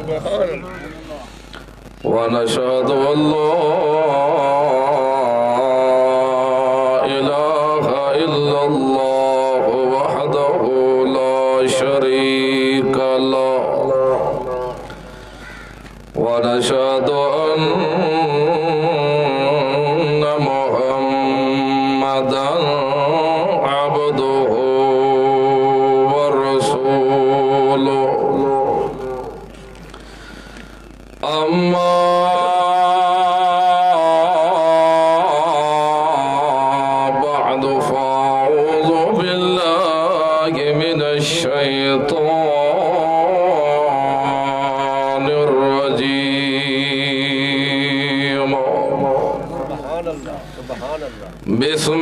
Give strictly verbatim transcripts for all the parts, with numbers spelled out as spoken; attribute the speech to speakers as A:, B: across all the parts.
A: ونشهد أن لا إله إلا الله وحده لا شريك له ونشهد أن محمدا عبده ورسوله أما بعد فأعوذ بالله من الشيطان الرجيم بسم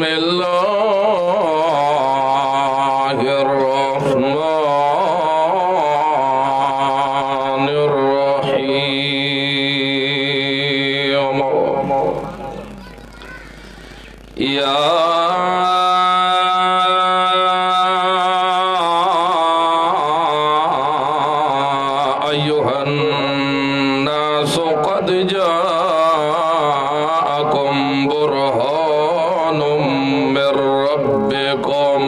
A: الله الرحمن الرحيم يا أيها الناس قد جاءكم برهان من ربكم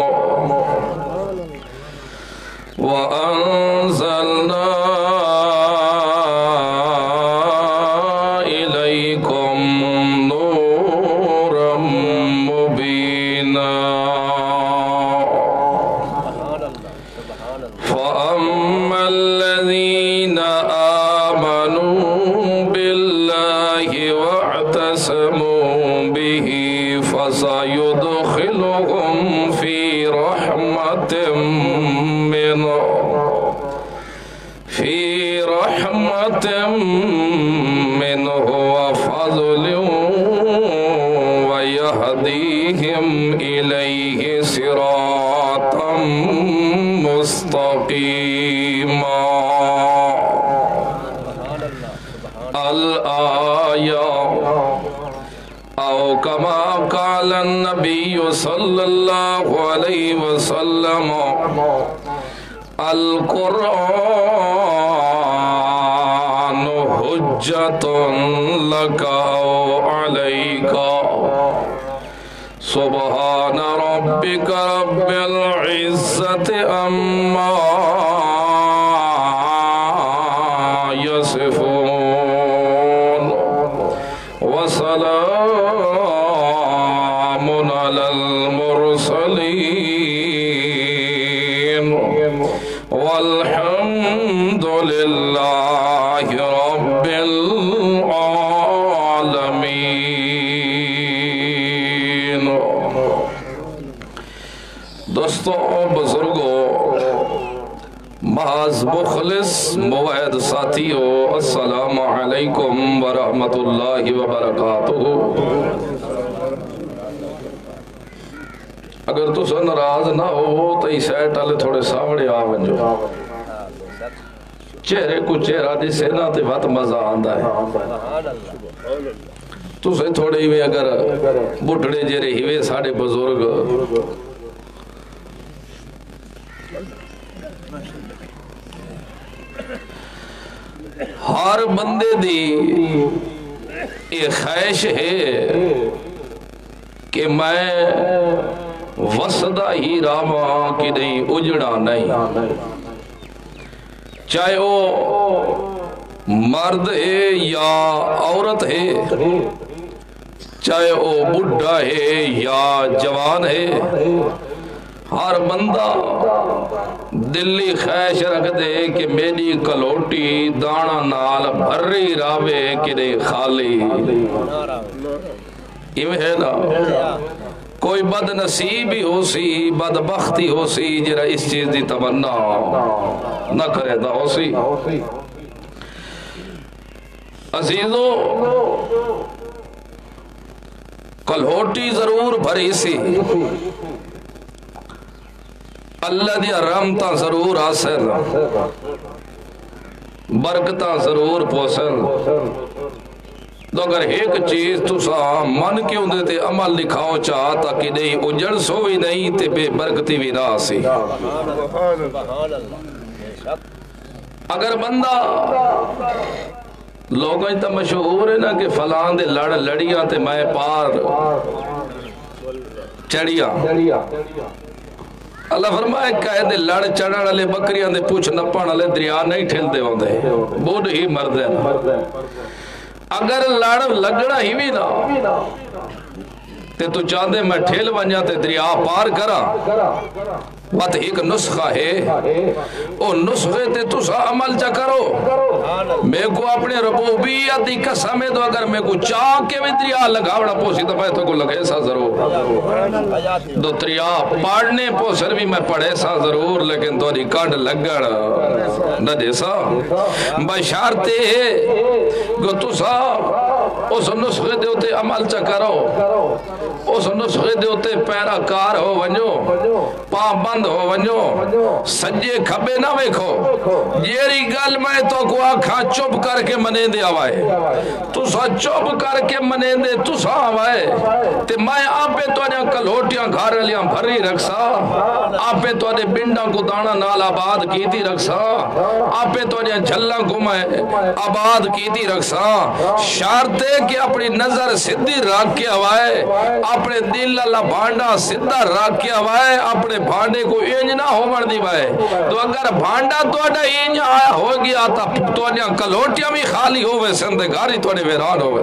A: وأنزلنا إليكم نورا مبينا فأما الذين آمنوا بالله واعتصموا به فسيدخلهم في رحمة منه في رحمة منه وفضل ويهديهم إليه صراطا مستقيما الآية أو كما قال النبي صلى الله عليه وسلم القرآن حجة لك أو عليك سبحان ربك رب العزة عما يصفون وسلام على المرسلين والحمد لله رب العالمين دوستو بزرگو محض مخلص موعد ساتھیو السلام علیکم ورحمت اللہ وبرکاتہ اگر تو سن ناراض نہ ہو تو ہی سیٹ آلے تھوڑے سامنے آون جو چہرے کو چہرہ دی سینا تے بات مزہ آندہ ہے تو سے تھوڑے ہی اگر بٹھڑے جرے ہی وے ساڑے بزرگ ہر بندے دی ایک خواہش ہے کہ میں وسدہ ہی راما کی نہیں اجڑا نہیں چاہے وہ مرد ہے یا عورت ہے چاہے وہ بڑھا ہے یا جوان ہے ہر بندہ دلی خواہش رکھ دے کہ میری کلوٹی دانا نال بھری راوے کہ نہیں خالی ایویں ہے نا کوئی بد نصیبی ہو سی بدبختی ہو سی جرا اس چیز دی تمنا نہ کرے دا ہو سی عزیزو کلوٹی ضرور بھری سی اللہ دیا رحمتاں ضرور آسن برکتاں ضرور پوسن تو اگر ایک چیز تو سا من کیوں دیتے عمل لکھاؤ چاہتا کہ نہیں اجڑ سو بھی نہیں تے بے برکتی بھی نہ سی اگر بندہ لوگوں تا مشہور ہے نا کہ فلان دے لڑ لڑیاں تے میں پار چڑیا، اللہ فرمائے کہے دے لڑ چڑھن والے بکریاں دے پوچھ نپن والے دریا نہیں ٹھل دے ہوندے، بوڑھ ہی مرد ہے نا۔ اگر لڑ لگڑا ہی بھی نا تے تو چاہدے میں ٹھل ونجا تے دریا پار کرا، وقت ایک نسخہ ہے، او نسخے تے تو سا عمل چا کرو۔ میں کو اپنے ربوبیت دی قسم ہے تو اگر میں کو چاہ کے بھی دریا لگاوڑا پوسی تو میں تو کو لگے سا ضرور، دو دریا پاڑنے پوسر بھی میں پڑھے سا ضرور، لیکن تو دی کانڈ لگڑ نہ دے سا بشارتے گو تو سا اس نسخے دے ہوتے عمل چا کرو، اس نسخے دے ہوتے پیرا کار ہو ونجو، پاں بند ہو ونجو، سجے کھبے نہ ویکھو، جیری گل میں تو کو آکھا چپ کر کے منے دے آوائے، تو سا چپ کر کے منے دے تو سا آوائے، تے میں آپے تو انہیں کلوٹیاں گھار لیاں بھری رکھسا، آپے تو انہیں بنڈاں کو دانا نال آباد کی تھی رکھسا، آپے تو انہیں جھلاں کو میں آباد کی تھی رکھسا، شارتے کہ اپنی نظر صدی راک کے آوائے، اپنے دل اللہ بھانڈا صدہ راک کے آوائے، اپنے بھانڈے کو اینج نہ ہو مردی بھائے، تو اگر بھانڈا تو اڈا اینج آیا ہو گیا تا تو انہیں کلوٹیاں بھی خالی ہوئے سندگاری تو انہیں ویران ہوئے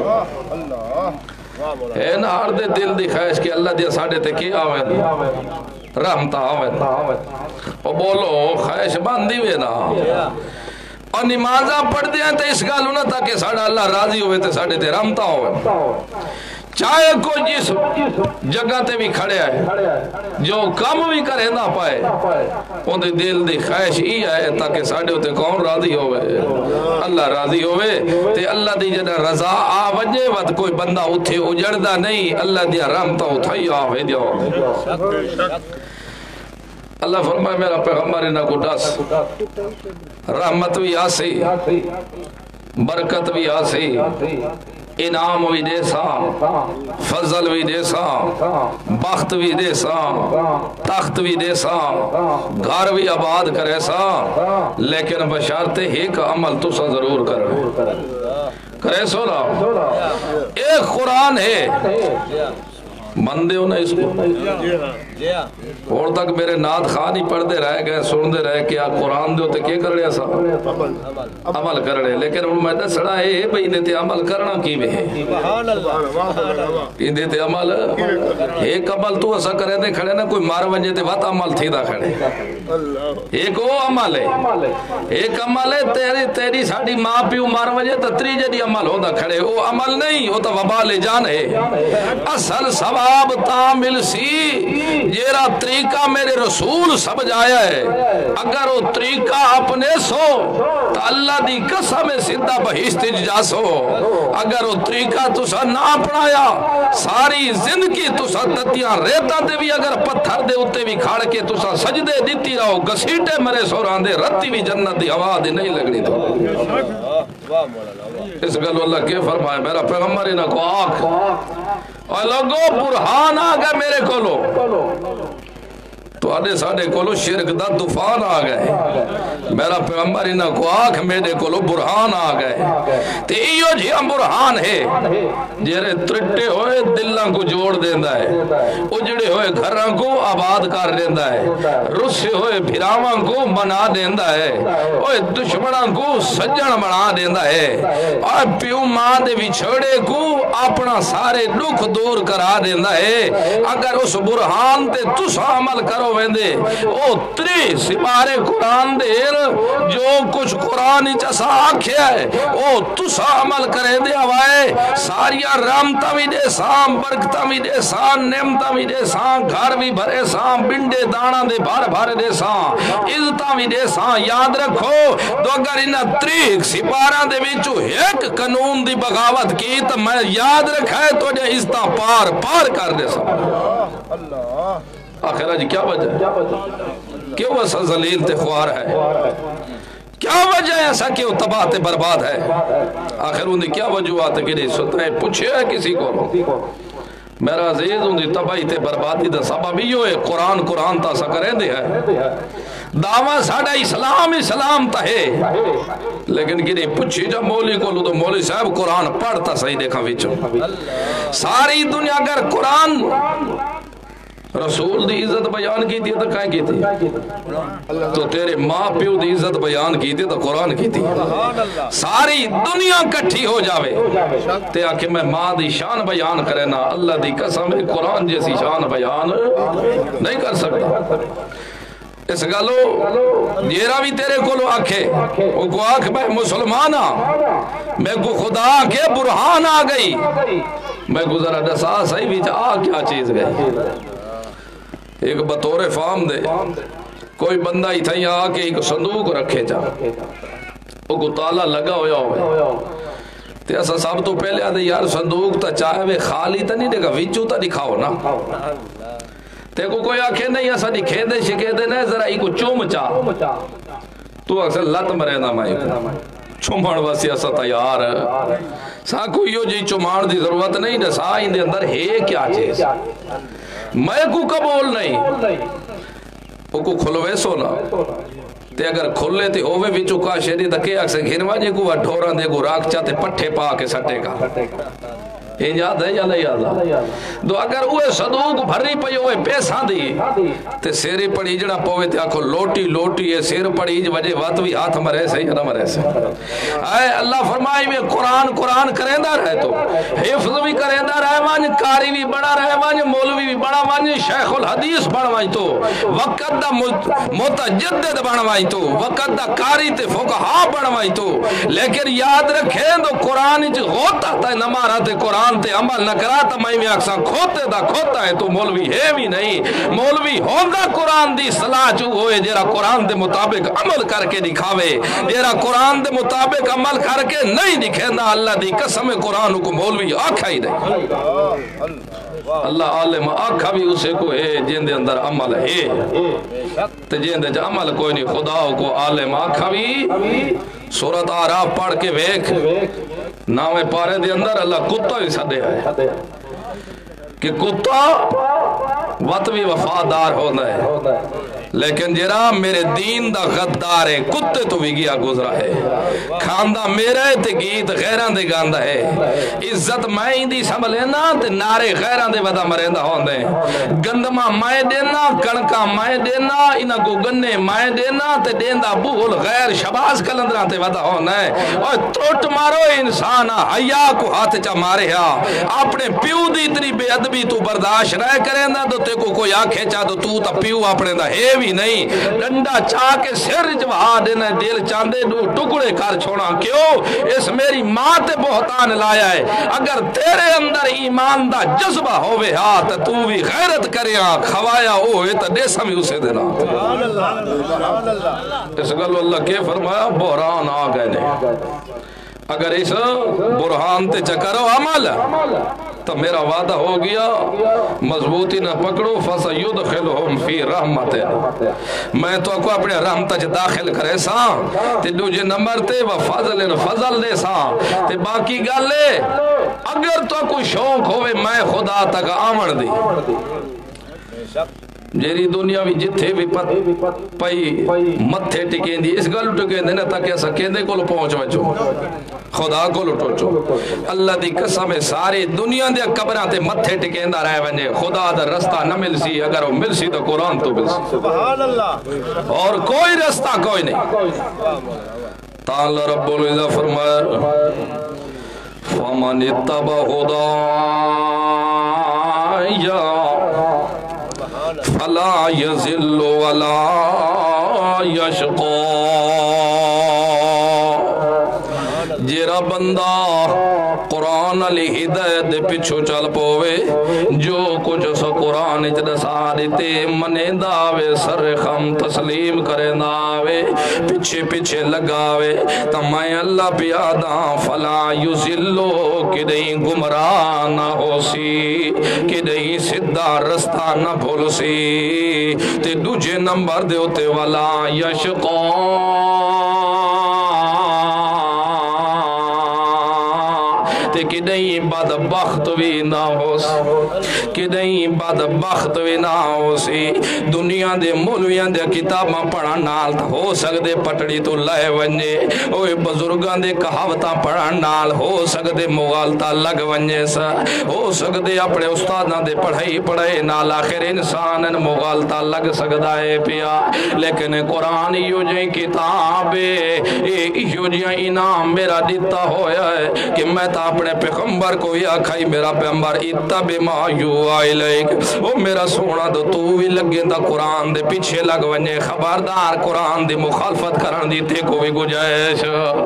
A: اے نا ہر دے دل دی خیش کہ اللہ دیا ساڑھے تے کی آوے رحمتہ آوے اور بولو خیش باندھی وے نا اور نمازہ پڑھ دیا تے اس گالو نا تاکہ ساڑھا اللہ راضی ہوئے تے ساڑھے تے رحمتہ ہوئے، چاہے کو جس جگہ تے بھی کھڑے آئے جو کام بھی کرے نہ پائے ان دے دل دی خواہش ہی آئے تاکہ ساڑھے ہوتے کون راضی ہوئے، اللہ راضی ہوئے تے اللہ دی جنہ رضا آ وجے ود کوئی بندہ اتھے اجڑدہ نہیں، اللہ دیا رحمتہ اتھائی آوے دیا۔ اللہ فرمائے میرا پیغمبر انہا کو ڈس، رحمت بھی آسی، برکت بھی آسی، انعام بھی دے سا، فضل بھی دے سا، بخت بھی دے سا، تخت بھی دے سا، گھر بھی آباد کرے سا، لیکن بشارتے ہی کا عمل تو سا ضرور کرے کرے سو نا۔ ایک قرآن ہے مندے ہو نا اس کو اور تک میرے ناد خان ہی پڑھتے رہ گئے سن دے رہے کہ آپ قرآن دے ہوتے کیا کر رہے سا عمل کر رہے، لیکن وہ میں نے سڑا ہے بھئی اندھے تے عمل کرنا کی بھی ہے، اندھے تے عمل ایک عمل تو ایسا کرے دے کھڑے نا کوئی مار ونجے تے وات عمل تھی دا کھڑے، ایک وہ عمل ہے، ایک عمل ہے تیری تیری ساڑی ماں پیو مار ونجے تتری جدی عمل ہو دا کھڑے، وہ عمل نہیں وہ تا وبال جان ہے، اصل ثواب تامل سی جیرا طریقہ میرے رسول سمجھ آیا ہے، اگر وہ طریقہ اپنے سو تو اللہ دی قسم سدھا بہشت جا سو، اگر وہ طریقہ تسا نہ اپنایا ساری زندگی تسا تتیاں ریتا دے بھی اگر پتھر دے اتے بھی کھاڑ کے تسا سجدے دیتی رہو گسیٹے مرے سوران دے رتی بھی جنت دی ہوا دی نہیں لگنی تو اس گلو اللہ کے فرمائے میرا پیغمبر انہا کو آنکھ اور لوگو برہان آگا میرے کولو تو آنے ساڑھے کولو شرک دا دفان آگئے، میرا پیغمبر انہا کو آنکھ میرے کولو برہان آگئے، تے ایو جی ہم برہان ہے جیرے ترٹے ہوئے دلوں کو جوڑ دیندہ ہے، اجڑے ہوئے گھروں کو آباد کر دیندہ ہے، رسے ہوئے بھراواں کو منا دیندہ ہے، اوہ دشمنوں کو سجن بنا دیندہ ہے، اور پیو ماں دے بچھڑے کو اپنا سارے دکھ دور کرا دیندہ ہے۔ اگر اس برہان تے تسا عمل کرو ویندے او تری سپارے قرآن دے جو کچھ قرآن چسا آکھیا ہے او تسا عمل کرے دے آوائے ساریاں رامتہ بھی دے سام برکتہ بھی دے سام نعمتہ بھی دے سام گھر بھی بھرے سام بنڈے دانا دے بھار بھار دے سام عزتہ بھی دے سام یاد رکھو تو اگر انہا تری سپارہ دے بیچو ایک قانون دی بغاوت کی تو میں یاد رکھا ہے تو جے عزتہ پار پار کر دے سام اللہ آخرہ جی کیا وجہ ہے کیوں ایسا ذلیل تے خوار ہے کیا وجہ ہے ایسا کیوں تباہ تے برباد ہے آخر انہیں کیا وجہ آتے کہ نہیں سنتے ہیں پوچھے ہے کسی کو میرا عزیز ہوں دی تباہی تے بربادی دا سبب ہی ہوئے قرآن قرآن تا سا کریں دے ہے دعویٰ ساڑھا اسلام اسلام تا ہے لیکن گرے پچھی جب مولی کو لو تو مولی صاحب قرآن پڑھتا صحیح دیکھا ویچو ساری دنیا اگر قرآن رسول دی عزت بیان کی تھی تو کہیں کی تھی تو تیرے ماں پیو دی عزت بیان کی تھی تو قرآن کی تھی ساری دنیا کٹھی ہو جاوے تے آکے میں ماں دی شان بیان کرے نا اللہ دی قسم قرآن جیسی شان بیان نہیں کر سکتا اس گلو جیرا بھی تیرے کو لو آکھے وہ کو آکھ میں مسلمانا میں کو خدا آکھے برہان آ گئی میں گزرا دسا صحیح بھی جا کیا چیز گئی ایک بطور فام دے کوئی بندہ ہی تھا یہاں آکے ایک صندوق رکھے جا وہ کو تالا لگا ہویا ہوئے تے ایسا صاحب تو پہلے آدھے یار صندوق تا چاہے وے خالی تا نہیں دیکھا ویچو تا دکھاؤ نا تے کو کوئی آکھے نہیں ایسا دکھے دے شکے دے نہیں ذرا ایک چوم چاہ تو اکثر لت مرے نا مائی کو چومڑ واسی ایسا تیار سا کوئی یو جی چومڑ دی ضرورت نہیں دے سا ہی دے اندر ہے کیا چیز میں کو قبول نہیں وہ کو کھلوے سونا تے اگر کھلے تے ہوئے بھی چکا شیری دکے اکسے گھنوا جے کو ڈھوران دے کو راک چاہتے پٹھے پا کے سٹے کا یہ یاد ہے یا نہیں یاد ہے تو اگر اوہ صدوق بھری پئی ہوئے پیسہ دی تے سیری پڑی جڑا پوے تے آکھو لوٹی لوٹی ہے سیر پڑی جو وجہ وات بھی ہاتھ مرے سے یا نہ مرے سے اے اللہ فرمائی میں قرآن قرآن کریں دا رہے تو حفظ بھی کریں دا رہے وانج کاری بھی بڑا رہے وانج مولوی بھی بڑا وانج شیخ الحدیث بڑھوائی تو وقت دا متجدد بڑھوائی تو وقت دا کاری تے فقہا بڑھوائی تو لیکن یاد رکھیں تو قرآن جو ہوتا تا نمارا تے قرآن تے عمل نہ کرا تا میں میں اکساں کھوتے دا کھوتا ہے تو مولوی ہے بھی نہیں مولوی ہوندہ قرآن دی صلاح چو ہوئے جیرا قرآن دے مطابق عمل کر کے دکھاوے جیرا قرآن دے مطابق عمل کر کے نہیں دکھے نا اللہ دی قسم قرآن کو مولوی آکھا ہی نہیں اللہ عالم آکھا بھی اسے کو ہے جن دے اندر عمل ہے تے جن دے عمل کوئی نہیں خدا کو عالم آکھا بھی سورت آراف پڑھ کے ویکھ ناوے پارے دے اندر اللہ کتا بھی سدے ہے کہ کتا وقت بھی وفادار ہونا ہے لیکن جرا میرے دین دا غدار ہے کتے تو بھی گیا گزرا ہے کھاندہ میرے تے گیت غیران دے گاندہ ہے عزت میں دی سنبھلے نا تے نارے غیران دے ودا مرندہ ہوندے گندمہ مائے دینا کڑکا مائے دینا انہا کو گنے مائے دینا تے دیندہ بھول غیر شباز کلندران تے ودا ہونا ہے اور تروٹ مارو انسانا حیاء کو ہاتھ چا مارے ہا اپنے پیو دی اتنی بے ادبی تو برداشت رہ کریں نا تو تے کو کوئی آنکھیں چاہ تو تو تا پیو اپنے دا ہے بھی نہیں ڈنڈا چاہ کے سر جوہا دینا دل چاندے دو ٹکڑے کر چھوڑا کیوں اس میری ماں تے بہتان لایا ہے اگر تیرے اندر ایمان دا جذبہ ہوئے ہاتھ تو بھی غیرت کریاں کھوایا ہوئے تا دیسا بھی اسے دینا اس گلو اللہ کے فرمایا بحران آ گئے نہیں اگر اس برہان تے چکرو عمل تو میرا وعدہ ہو گیا مضبوطی نہ پکڑو فَسَيُدْخِلُهُمْ فِي رَحْمَتِ میں تو کو اپنے رحمت چ داخل کرے سا تے دوجے نمبر تے وَفَضْلٍ فضل دے سا تے باقی گل لے اگر تو کو شوق ہوئے میں خدا تک آمن دی جیری دنیا بھی جتھے بھی پئی متھے ٹکیں دی اس گل ٹکیں دینا تاکہ ایسا کہندے کو لو پہنچ وچو خدا کو لو ٹوچو اللہ دی قسم سارے دنیا دے قبران تے متھے ٹکیں دا رہے ونجے خدا دا رستہ نہ مل سی اگر وہ مل سی تو قرآن تو مل سی سبحان اللہ اور کوئی رستہ کوئی نہیں تعالی رب العزت فرمایا فَمَنِ اتَّبَعَ هُدَايَ فلا يذل ولا يشقى جیرا بندہ قرآن علی ہدایت دے پچھو چل پوے جو کچھ سا قرآن اچھتا سارتے منے داوے سر خم تسلیم کرے داوے پچھے پچھے لگاوے تمہیں اللہ پیادا فلا یزلو کدیں گمراہ نہ ہو سی کدیں صدہ رستہ نہ بھول سی تے دوجے نمبر دے ہوتے والا یشقا تے کدیں بدبخت بھی نہ ہو سی کدیں بدبخت بھی نہ ہو سی دنیا دے مولویاں دے کتاباں پڑھن نال ہو سکدے پٹڑی تو لے ونجے اوے بزرگاں دے کہاوتاں پڑھن نال ہو سکدے مغالطہ لگ ونجے سا ہو سکدے اپنے استاداں دے پڑھائی پڑھائے نال آخر انسان مغالطہ لگ سکدا ہے پیا لیکن قرآن یو جائیں کتاب یو جائیں انعام میرا دیتا ہویا ہے کہ میں تا اپنے پیغمبر کو یا کھائی میرا پیغمبر اتبع ما یوحی الیک وہ میرا سونا دو تو بھی لگے دا قرآن دے پیچھے لگ ونجے خبردار قرآن دے مخالفت کرن دی تے کوئی گجائش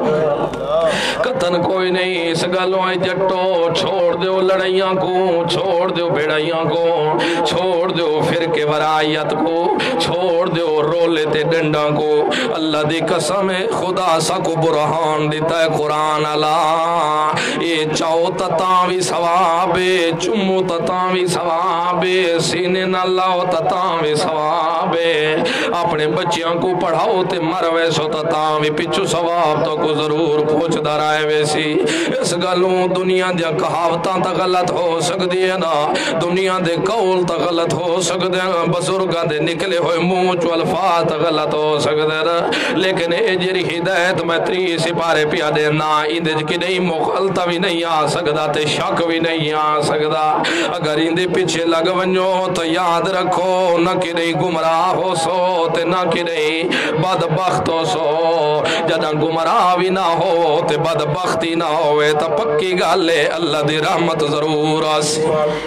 A: قطن کوئی نہیں اس گلوں آئی جٹو چھوڑ دیو لڑائیاں کو چھوڑ دیو بیڑائیاں کو چھوڑ دیو فرقے ورائیت کو چھوڑ دیو رولے تے ڈنڈا کو اللہ دی قسم خدا سا کو برہان دیتا ہے قرآن اللہ یہ چاو تتاوی ثوابے چمو تتاوی ثوابے سینے نہ لاؤ تتاوی ثوابے اپنے بچیاں کو پڑھاؤ تے مروے سو تتاوی پچھو ثواب تو کو ضرور پوچھ درائے ویسی اس گلوں دنیا دیا کہاوتاں تا غلط ہو سکتی ہے نا دنیا دے قول تا غلط ہو سکتے ہیں بزرگاں دے نکلے ہوئے منہ چو الفاظ تا غلط ہو سکتے ہیں لیکن اے جری ہدایت میں تری سپارے پیا دے نا اندج کی نہیں مغلطہ بھی نہیں آ سکتا تے شک بھی نہیں آ سکتا اگر اندے پیچھے لگ ونجو تو یاد رکھو نہ کہ نہیں گمراہ ہو سو تے نہ کہ نہیں بدبخت ہو سو جدہ گمراہ بھی نہ ہو تے بدبختی نہ ہوئے تا پکی گالے اللہ دی رحمت ضرور آسی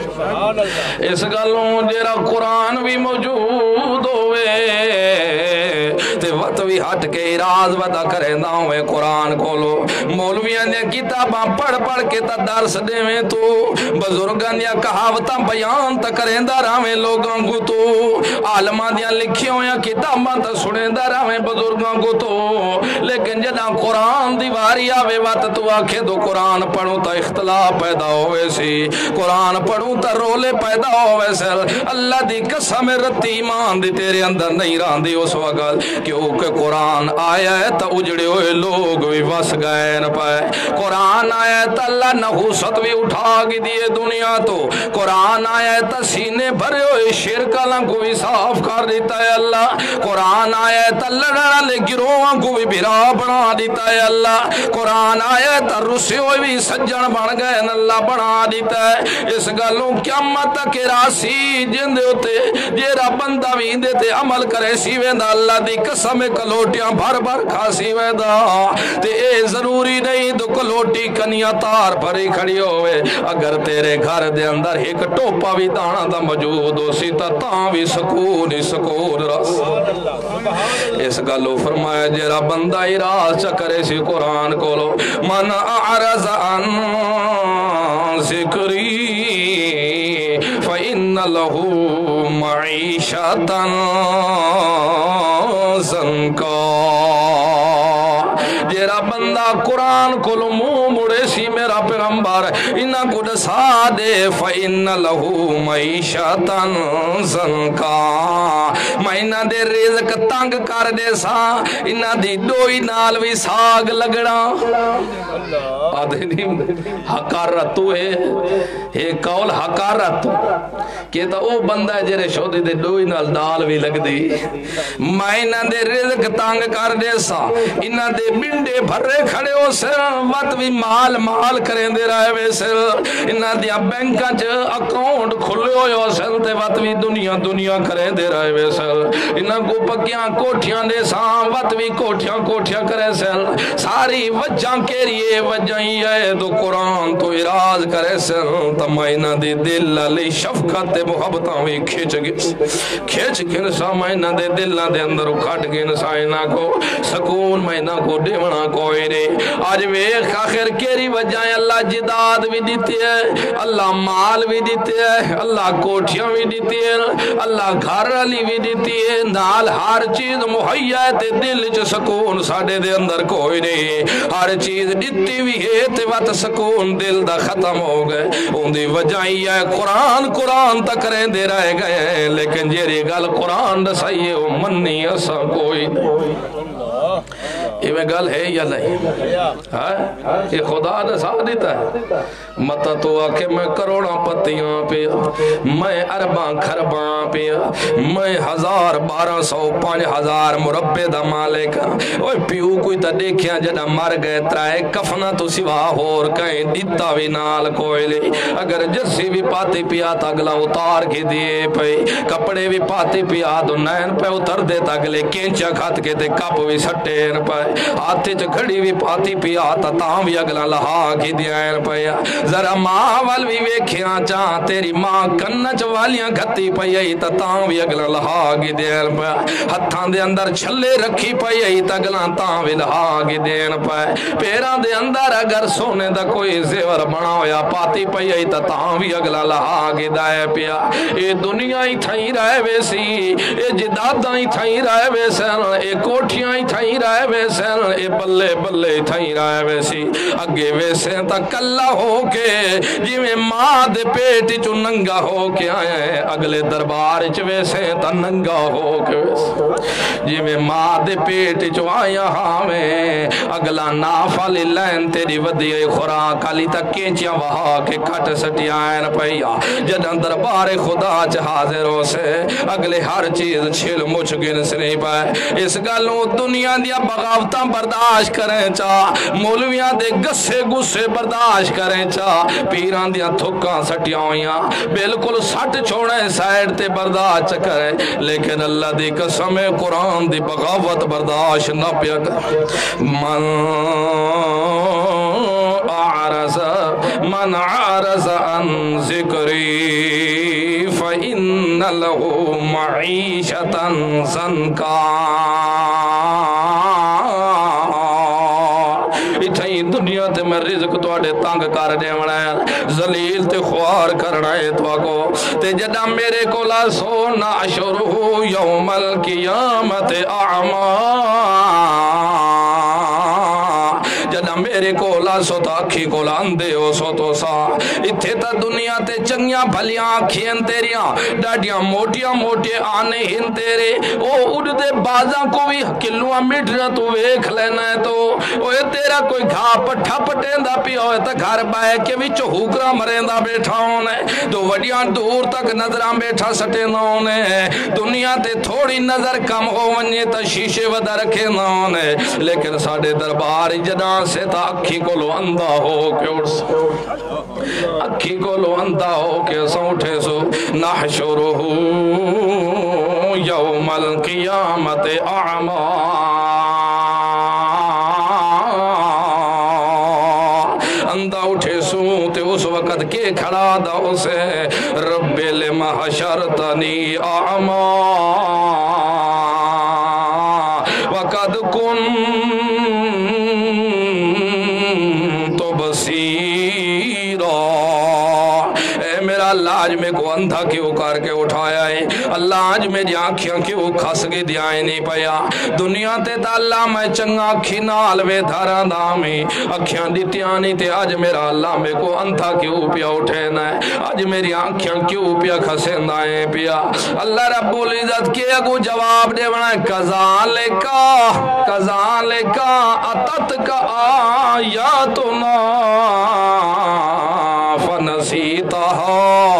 A: اس گلوں جیرا قرآن بھی موجود ہوئے تے وقت بھی ہٹ کے راز ودا کریں دا ہوئے قرآن کھولو مولویاں دیا کتاباں پڑھ پڑھ کے تا درس دے میں تو بزرگاں دیا کہاوتاں بیان تا کریں دا راویں لوگاں کو تو عالماں دیا لکھی ہویا کتاباں تا سنیں دا راویں بزرگاں کو تو لیکن جدہ قرآن دیواری آوے وقت تو آکھے دو قرآن پڑھوں تا اختلاف پیدا ہوئے سی قرآن پڑھوں تا رولے پیدا ہوئے سے اللہ دی قسم رتی ایمان دی تیرے اندر نہیں ران دی اس وقت کیونکہ قرآن آیا ہے تا اجڑے ہوئے لوگ بھی وس گئے نہ پائے قرآن آیا ہے تا اللہ نحوست بھی اٹھا گی دیئے دنیا تو قرآن آیا ہے تا سینے بھرے ہوئے شرک اللہ کو بھی صاف کر دیتا ہے اللہ قرآن آیا ہے تا لڑا لے گروہاں کو بھی بھرا بنا دیتا ہے اللہ قرآن آیا ہے تا رسے ہوئے بھی سجن بن گئے اللہ بنا دیتا ہے اس گلوں قیامت تک راسی جن دے ہوتے جیرا بندہ بھی دے تے عمل کرے سی ویدہ اللہ دی قسم کلوٹیاں بھر بھر کھا سی ویدہ تے اے ضروری نہیں تو کلوٹی کنیا تار بھری کھڑی ہوئے اگر تیرے گھر دے اندر ایک ٹوپا بھی دانا دا موجود ہو سی تا تاں بھی سکون ہی سکون رس اس گلوں فرمایا جیرا بندہ ہی راز چکرے سی قرآن کو لو من اعرض عن ذکری فَإِنَّ لَهُ مَعِيشَةً زَنْكَا جیرا بندہ قرآن کو لو منہ مڑے سی میرا پیغمبر انہاں کو دسا دے فَإِنَّ لَهُ مَعِيشَةً زَنْكَا میں انہاں دے رزق تنگ کر دے سا انہاں دی ڈوئی نال بھی ساگ لگڑا آدھے نہیں حقارت تو ہے ایک قول حقارت کہ تا او بندہ جرے شودی دے ڈوئی نال دال بھی لگ دی میں انہاں دے رزق تنگ کر دے سا انہاں دے بنڈے بھرے کھڑے ہو سر وقت بھی مال مال کریں دے رہے وے سر انہاں دیا بینکاں چ اکاؤنٹ کھلے ہوئے ہو سر تے وقت بھی دنیا دنیا کریں دے رہے وے سر انہاں کو پکیاں کوٹھیاں دے ساں وقت بھی کوٹھیاں کوٹھیاں کرے سر ساری وجہ کے لیے وجہ ہی ہے تو قرآن تو اراز کرے سر تمائنہ دی دل علی شفقت محبتاں بھی کھچ گئے کھچ گئے سا مائنہ دے دل دے اندر اکھٹ گئے سائنہ کو سکون مائنہ کو دیونا کوئی نہیں آج ویخ آخر کیری وجہ ہے اللہ جداد بھی دیتی ہے اللہ مال بھی دیتی ہے اللہ کوٹھیاں بھی دیتی ہے اللہ گھر علی بھی دیتی ہے نال ہر چیز مہیا ہے تے دل چ سکون ساڑے دے اندر کوئی نہیں ہر چیز دیتی بھی ہے تے وقت سکون دل دا ختم ہو گئے ان دی وجہ ہی ہے قرآن قرآن تک رہ دے رہ گئے لیکن جیری گل قرآن دسائیے وہ منی ایسا کوئی نہیں یہ میں گل ہے یا نہیں؟ یہ خدا نے ساتھ دیتا ہے متا تو آکے میں کروڑا پتیاں پیا، میں ارباں کھرباں پیا، میں ہزار بارہ سو پانچ ہزار مربع دا مالک، اوہ پیو کوئی تا دیکھیا جڑا مر گئے ترائے کفنا تو سوا ہور کہیں دیتا بھی نال کوئی لے، اگر جسی بھی پاتی پیا تا اگلا اتار کی دیے پئی، کپڑے بھی پاتی پیا تو نین پہ اتر دے تا اگلے کینچا کھات کے تے کپ بھی سٹین پائے، آتے چا گھڑی بھی پاتی پیا تا تاں بھی اگلا لہا کی دیائن پیا، ذرا ماں وال بھی ویکھیاں چاہاں تیری ماں کنچ والیاں گھتی پئی تا تاں بھی اگلا لہا کی دیائن پیا، ہتھاں دے اندر چھلے رکھی پئی تا اگلا تاں بھی لہا کی دیائن پیا، پیران دے اندر اگر سونے دا کوئی زیور بنا ہویا پاتی پئی تا تاں بھی اگلا لہا کی دائے پیا، اے دنیا ہی تھائی رہے ویسی، اے جدادہ ہی تھائی رہے ویسن، اے کوٹھیاں ہی تھائی رہے ویسن، اے بلے بلے تھائی رہے ویسی، اگے ویسے تا کلا ہو کے جی میں ماں دے پیٹ چو ننگا ہو کے آئے ہیں، اگلے دربار چ ویسے تا ننگا ہو کے ویسے جی میں ماں دے پیٹ چو آیا ہاں میں، اگلا نافالی لین تیری ودیئے خوراک علی تا کینچیاں وہاں کے کھٹ سٹی آئین پہیا، جدن دربار خدا چ حاضر ہو سے اگلے ہر چیز چھل مچ گن سے نہیں پائے، اس گلوں دنیا دیا بغاوتاں برداشت کریں چاہ، مولویاں دے گسے گسے برداشت کریں چاہ، پیران دیا تھکاں سٹیاں ہویاں بالکل سٹ چھوڑیں سائیڈ تے برداشت کریں، لیکن اللہ دی قسم قرآن دی بغاوت برداشت نہ پیا کر، من اعرض من اعرض عن ذکری فإن له معیشتا زنکا، اتھائی دنیا تے میں رزق توڑے تانگ کر دے منائے، ذلیل تے خوار کرنا ہے تو آگو، تے جدہ میرے کو لاسو ناشرہو یوم القیامت اعمال، جدہ میرے کولا سو تا اکھی کولا اندے ہو سو تو سا، اتھے تا دنیا تے چنگیاں بھلیاں آکھیں تیریاں، ڈاڑیاں موٹیاں موٹے آنے ہن تیرے، او اڑ دے بازاں کو بھی کلوہ میٹر تو ویکھ لینا ہے تو، اوے تیرا کوئی گھا پٹھا پٹیندہ پی ہوئے تا گھر بائے کے بھی چہوکرا مریندہ بیٹھا ہونے، تو وڈیاں دور تک نظران بیٹھا سٹیندہ ہونے، دنیا تے تھوڑی نظر کم ہو ونجے تا شیشے ودہ رکھے نہ ہونے، لیکن ساڑے دربار جدہ سے تا اکھی کو لو اندھا ہو کے اٹھ سو، اکھی کو لو اندھا ہو کے سو اٹھے سو، نحشرہو یوم القیامت اعمال، اندھا اٹھے سو تے اس وقت کے کھڑا دا اسے، رب لما حشرتنی اعمال وقد کن اللہ آج میں کو اندھا کیوں کر کے اٹھایا ہے، اللہ آج میری آنکھیاں کیوں کھس کے دیائیں نہیں پیا، دنیا تے تا اللہ میں چنگا آنکھی نال وے دھارا دامی، اکھیاں دیتیاں نہیں تے آج میرا اللہ میں کو اندھا کیوں پیا اٹھینا ہے، آج میری آنکھیاں کیوں پیا کھسیندائیں پیا، اللہ رب العزت کے اگو جواب دے بنا کذالکا کذالکا اتتکا آیاتنا فنسیتہا،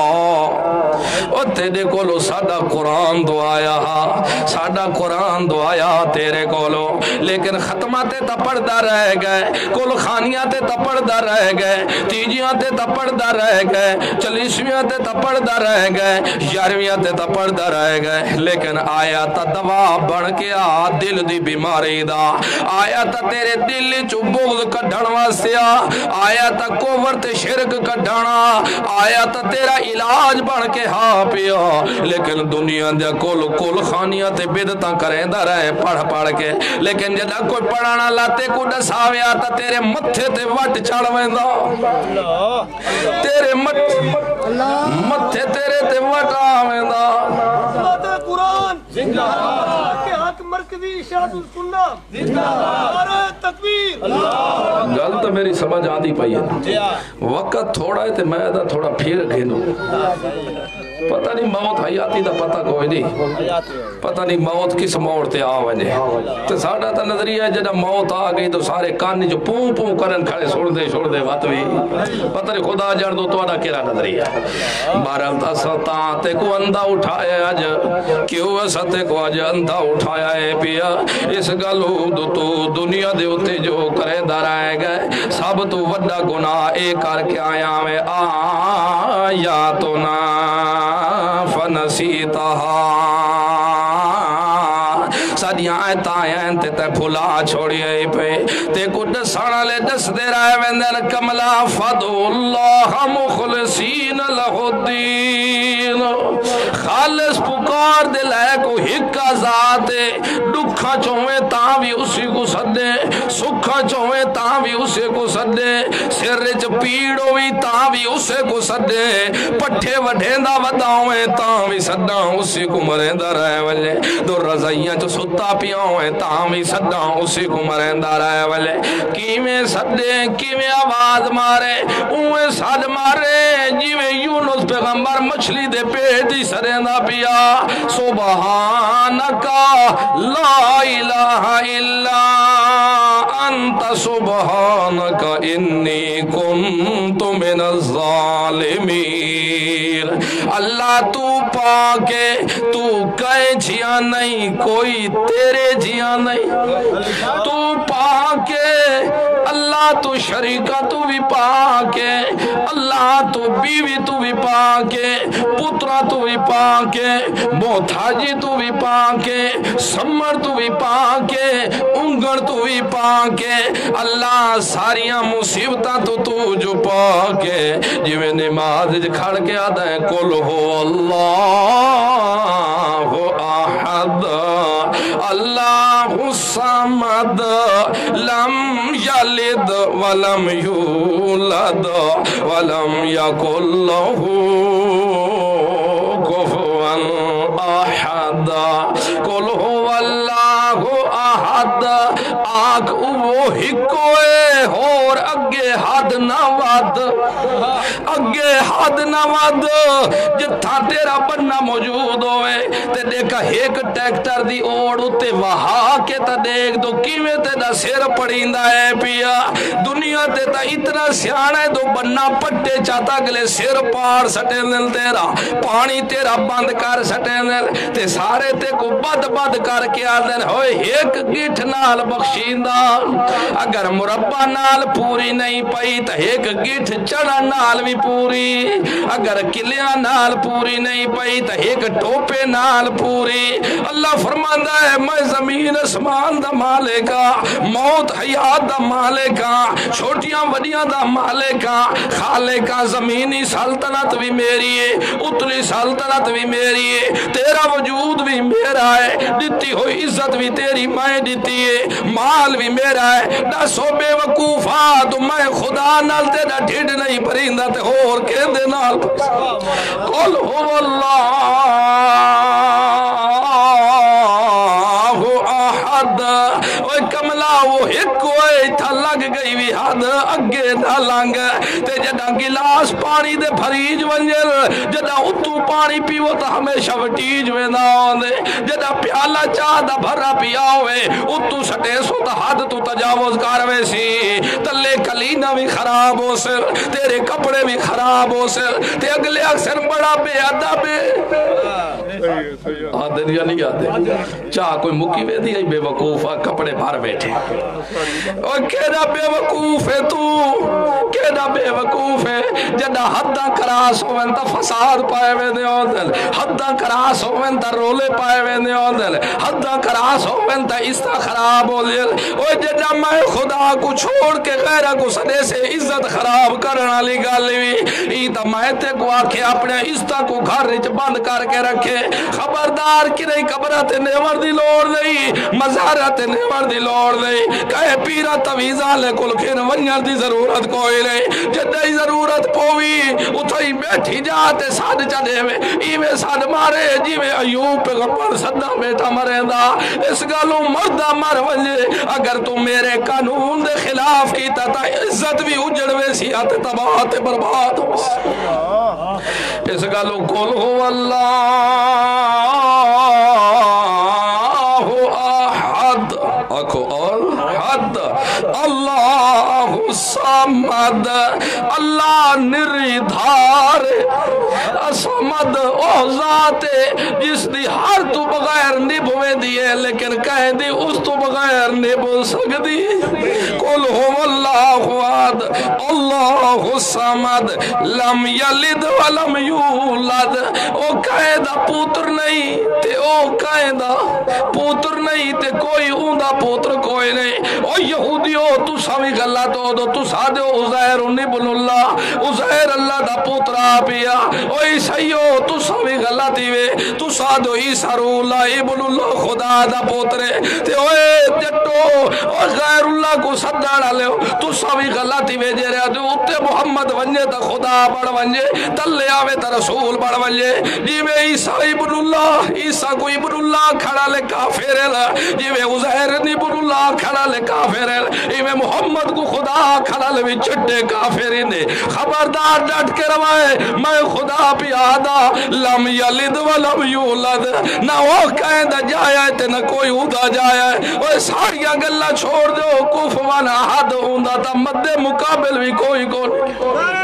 A: تیرے کولو ساڑا قرآن دو آیا ساڑا قرآن دو آیا تیرے کولو، لیکن ختماتے تا پڑھدا رہ گئے، کول خانیاتے تا پڑھدا رہ گئے، تیجیاتے تا پڑھدا رہ گئے، چلیسویاتے تا پڑھدا رہ گئے، یارویاتے تا پڑھدا رہ گئے، لیکن آیا تا دوا بڑھ کے آ دل دی بیماری دا، آیا تا تیرے دل چو بغض کڈھن واسطے، آیا تا کوفر تے شرک کڈھنا، آیا تا تیرا علاج بڑھ کے ہاں پیا، لیکن دنیا دیا کول کول خانیاں تے بدتاں کریں دا رہے پڑھ پڑھ کے، لیکن جدہ کوئی پڑھانا لاتے کو ڈساوے آتا تیرے متھے تے وٹ چڑھویں دا، تیرے متھے تیرے تے وٹ آویں دا، قرآن زندہ باد کے حق مرکزی اشاعت السنہ زندہ باد، نعرہ تکبیر، گل تو میری سمجھ آتی پئی ہے، وقت تھوڑا ہے تے میں دا تھوڑا پھر گھنوں پتہ نہیں موت حیاتی دا پتہ کوئی نہیں، پتہ نہیں موت کس موڑ تے آ وجے تو ساڑھا تا نظریہ ہے جدہ موت آ گئی تو سارے کانی جو پوں پوں کرن کھڑے سوڑ دے سوڑ دے وقت بھی پتہ نہیں خدا جان دو تو آنا کیرا نظریہ بہرحال تا ستاتے کو اندھا اٹھایا آج کیوں ستے کو آج اندھا اٹھایا ہے پیا اس گلو دو تو دنیا دے ہوتے جو کرے درائے گئے سب تو وڈا گناہ اے کر کے آیا میں آیاتنا فنسیتہا سادیاں آیت آئین تے تے پھلا چھوڑی آئی پہ تے کو دسانا لے دس دے رائے ویندر کملا فدو اللہ مخلصین لہ الدین خالص پکار دے لائے کو ہکا ذاتے دکھا چوئے تاں بھی اسی کو سدے سکھا چوئے تاں بھی اسے کو سدے سرچ پیڑو بھی تاں بھی اسے کو سدے پٹھے وڈھیندہ وداؤں تاں بھی سداں اسی کو مرندہ رہے والے دو رضائیاں جو ستا پیاؤں تاں بھی سداں اسی کو مرندہ رہے والے کیویں سدے کیویں آواز مارے اویں سد مارے جیویں یونس پیغمبر مچھلی دے پیٹی سرندہ پیا سبحانکا لا الہ الا انت سبحانکا انی کنت من الظالمین اللہ تو پاکے تو کہے جھیا نہیں کوئی تیرے جھیا نہیں تو پاکے اللہ تو شریکہ تو بھی پاکے اللہ تو بیوی تو بھی پاکے پترہ تو بھی پاکے موتھاجی تو بھی پاکے سمر تو بھی پاکے انگڑ تو بھی پاکے اللہ ساریاں مصیبتہ تو تو جو پاکے جی میں نماز کھڑ کے آدھا ہے قل ہو اللہ احد اللہ الصمد لم یلد ولم یولد ولم یکن لہ کفوا احد قل هو اللہ احد آگ وہ ہکوئے اور اگے حد نہ ود اگے حد نہ ود جتھا تیرا بننا موجود ہوئے تے دیکھا ایک ٹیکٹر دی اوڑ اتے وہا کے تا دیکھ دو کیویں تے دا سیر پڑیندہ ہے پیا دنیا تے تا اتنا سیانا ہے دو بننا پٹے چاہتا گلے سیر پار سٹے دل تیرا پانی تیرا بند کر سٹے دل تے سارے تے کو بد بد کر کے آدھن ہوئے ایک گٹھ نال بخشیندہ اگر مربع نال پوری نہیں پئی تا ایک گٹھ چڑا نال بھی پوری اگر کلیاں نال پوری نہیں پئی تا ایک ٹوپے نال پوری اللہ فرماندہ ہے میں زمین اسمان دا مالکا موت حیات دا مالکا چھوٹیاں وڈیاں دا مالکا خالقا زمینی سلطنت بھی میری ہے اتلی سلطنت بھی میری ہے تیرا وجود بھی میرا ہے دیتی ہوئی عزت بھی تیری میں دیتی ہے مال بھی میرا ہے دسو بے وقوفا تو میں خدا نال تیرا ڈھڑ نہیں پریندہ تے اور کہندے نال قل هو اللہ احد اوہ کملا وہ ایک ہوئے تھا لگ گئی بھی حد اگے نہ لنگ تے جدہ گلاس پانی دے بھریج ونجل جدہ اتو پانی پیو تا ہمیشہ وٹیج میں نہ آنے جدہ پیالہ چاہ دا بھرا پیا ہوئے اتو سٹے سو تا حد تو تجاوز کاروے سی تلے کلینہ بھی خراب ہو سر تیرے کپڑے بھی خراب ہو سر تے اگلے اکثر بڑا بے عدہ بے آدھے دیا نہیں آدھے چاہ کوئی مکی وے دیا بے وقوفہ کپڑے بھار بیٹھے اور کہنا بے وقوف ہے تو کہنا بے وقوف ہے جدہ حدہ کراس ہوئن تا فساد پائے وے دے آدھل حدہ کراس ہوئن تا رولے پائے وے دے آدھل حدہ کراس ہوئن تا استا خراب ہو دل اور جدہ میں خدا کو چھوڑ کے غیرہ کو سنے سے عزت خراب کرنا لی گالی ایتا میں تے کو آکے اپنے استا کو گھر رچ بند کر کے رکھے خبردار کی نہیں قبرت نیور دی لوڑ نہیں مزارت نیور دی لوڑ نہیں کہے پیرا تویزہ لے کل کھین ونیان دی ضرورت کوئی نہیں جدہ ہی ضرورت پوی اتھائی بیٹھی جاتے ساد چڑھے میں ایوے ساد مارے جیوے ایوب پیغمبر صدہ بیٹا مرے دا اس گالوں مردہ مر ونجے اگر تو میرے قانون دے خلاف کی تا عزت بھی اجڑوے سی آتے تباہ آتے برباد اس گالوں کل ہو اللہ احد اکھو احد اللہ سمد اللہ نریدھار سمد او ذات جس دی ہر تو بغیر نبھوے دیئے لیکن کہہ دی اس تو بغیر نبھو سکتی قل ہو اللہ احد اللہ سمد لم یلد ولم یولد او کہہ دا پوتر نہیں تے او کہہ دا پوتر نہیں تے کوئی اوندا پوتر کوئی نہیں او یہودیو تو ساوی گلہ تو دو تو سادے عزیر ابن اللہ عزیر اللہ دا پوترا پیا او عیسیو تو ساوی گلہ تیوے تو سادو عیسیٰ اللہ ابن اللہ خدا دا پوترے تے اوے جٹو او غیر اللہ کو صدہ ڈالے تو ساوی گلہ تیوے جے رہا دے اتے محمد ونجے تا خدا بڑھ ونجے تلے آوے تا رسول بڑھ ونجے جیوے عیسیٰ ابن اللہ عیسیٰ کو ابن اللہ کھڑا لے کافر ہے جیوے عزیر ابن اللہ کھڑا لے کافر ہے ایوے محمد کو خدا کھڑا لے بھی چھٹے کافرین دے خبردار ڈٹ کے روائے میں خدا پیادا لم یلد ولم یولد نہ وہ کہیں دا جایا ہے نہ کوئی ہودا جایا ہے وہ ساریاں گلہ چھوڑ دو کف وانا حد ہوندہ تا مد مقابل بھی کوئی کون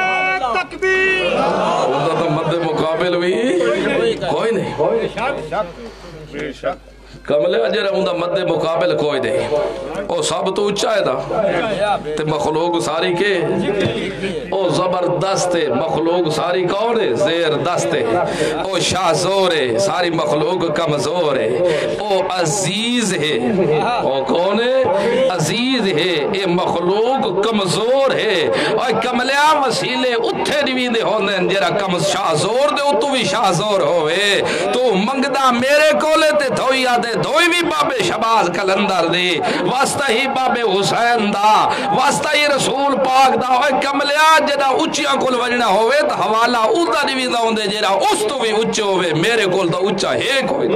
A: تکبیر ہوندہ تا مد مقابل بھی کوئی نہیں بے شک کملے اجر ہوندہ مد مقابل کوئی دے او سب تو اچھا ہے دا تے مخلوق ساری کے او زبردست ہے مخلوق ساری کون ہے زیر دست ہے او شاہزور ہے ساری مخلوق کمزور ہے او عزیز ہے او کون ہے عزیز ہے اے مخلوق کمزور ہے اور کملیا وسیلے اتھے دیویندے ہوندے جیرا کم شاہزور دے اتو بھی شاہزور ہوئے تو منگدہ میرے کولے تے دھوئی آدھے دوئی بھی بابے شباز کلندر دے واسطہ ہی بابے حسین دا واسطہ ہی رسول پاک دا ہوئے کملیا جدا اچھیاں کل وجنہ ہوئے تا حوالہ اوتا دیوی دا ہوندے جیرا اس تو بھی اچھے ہوئے میرے کل دا اچھا ایک ہوئے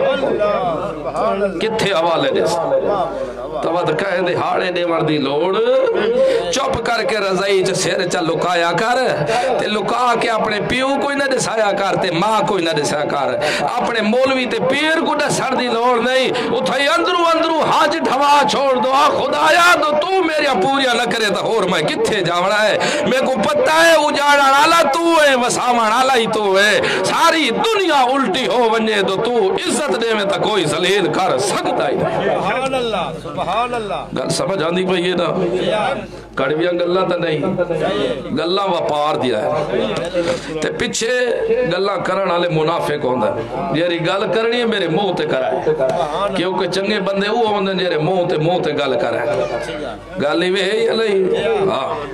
A: کتھے حوالے دے تبت کہہ دے ہاڑے دے مردی لوڑ چپ کر کے رضائی چا سیر چا لکایا کر تے لکا کے اپنے پیو کوئی نہ دسایا کر تے ماں کوئی نہ دسایا کر اپنے مولوی تے پیر کو نہ سر دی لوڑ نہیں اتھائی اندرو اندرو حاج ڈھوا چھوڑ دو خدایا تو تو میرے پوریا نہ کرے تا اور میں کتھے جاوڑا ہے میں کو پتہ ہے اجاڑا نالا تو ہے وساما نالا ہی تو ہے ساری دنیا الٹی ہو ونجے تو تو عزت دے میں تا کوئی ذلیل کر سکتا ہی سبحان اللہ سبحان اللہ گل سمجھ آندی پہ یہ نا کڑویاں گلہ تا نہیں گلہ وپار دیا ہے تے پچھے گلہ کرن آلے منافق ہوندہ ہے یاری گل کرنی ہے میرے منہ تے کرائے کیونکہ چنگے بندے وہ ہوندے جیرے منہ تے منہ تے گل کرائے گل ہی وے ہے یا نہیں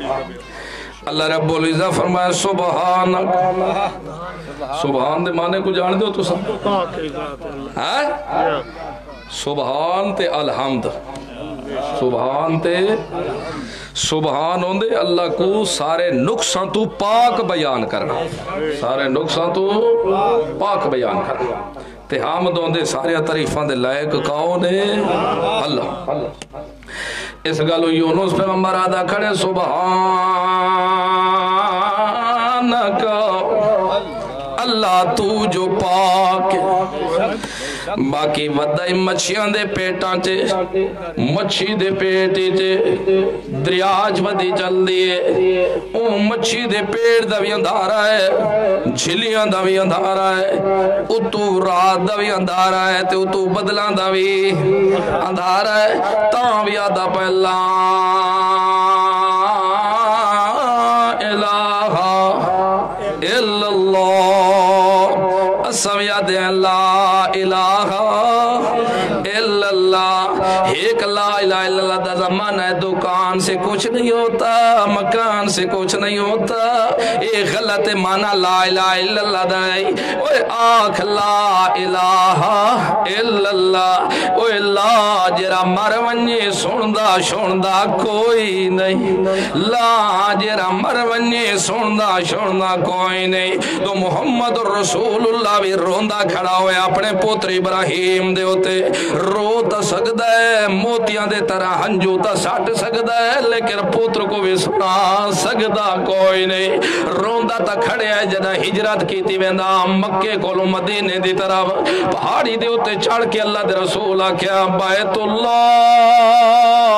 A: اللہ رب العزہ فرمائے سبحانک سبحان دے معنی کو جان دو تو سب سبحان تے الحمد سبحان تے سبحان ہوندے اللہ کو سارے نقصان تو پاک بیان کرنا سارے نقصان تو پاک بیان کرنا تے حامد ہوندے سارے تعریفان دے لائق کون ہے اللہ اس گالو یونس پیغمبر آدھا کھڑے سبحانک اللہ تو جو پاک باقی ودائی مچھیاں دے پیٹاں چے مچھی دے پیٹی چے دریاج ودی چل دیئے او مچھی دے پیٹ دا بھی اندھارا ہے جھلیاں دا بھی اندھارا ہے اتو رات دا بھی اندھارا ہے تے اتو بدلاں دا بھی اندھارا ہے تاں بھی آدھا پہلا الہ الا اللہ اسویاد لا الہ الا اللہ ایک لا الہ الا اللہ دا زمان ہے دکان زبان سے کچھ نہیں ہوتا، مکان سے کچھ نہیں ہوتا، اے غلط معنی لا الہ الا اللہ دائی، اوے آکھ لا الہ الا اللہ، اوے لا جرا مر ونجے سندہ شندہ کوئی نہیں، لا جرا مر ونجے سندہ شندہ کوئی نہیں۔ تو محمد رسول اللہ بھی روندہ کھڑا ہوئے اپنے پوتر ابراہیم دے ہوتے، رو تا سکتا ہے موتیاں دے طرح ہنجو تا ساٹھ سکتا ہے، لیکن پوتر کو بھی سنا سکتا کوئی نہیں۔ روندہ تا کھڑے ہے جدہ ہجرت کی تھی ویندہ مکے کولو مدینے دی طرف، پہاڑی دے ہوتے چڑھ کے اللہ دے رسول آکھیا بیت اللہ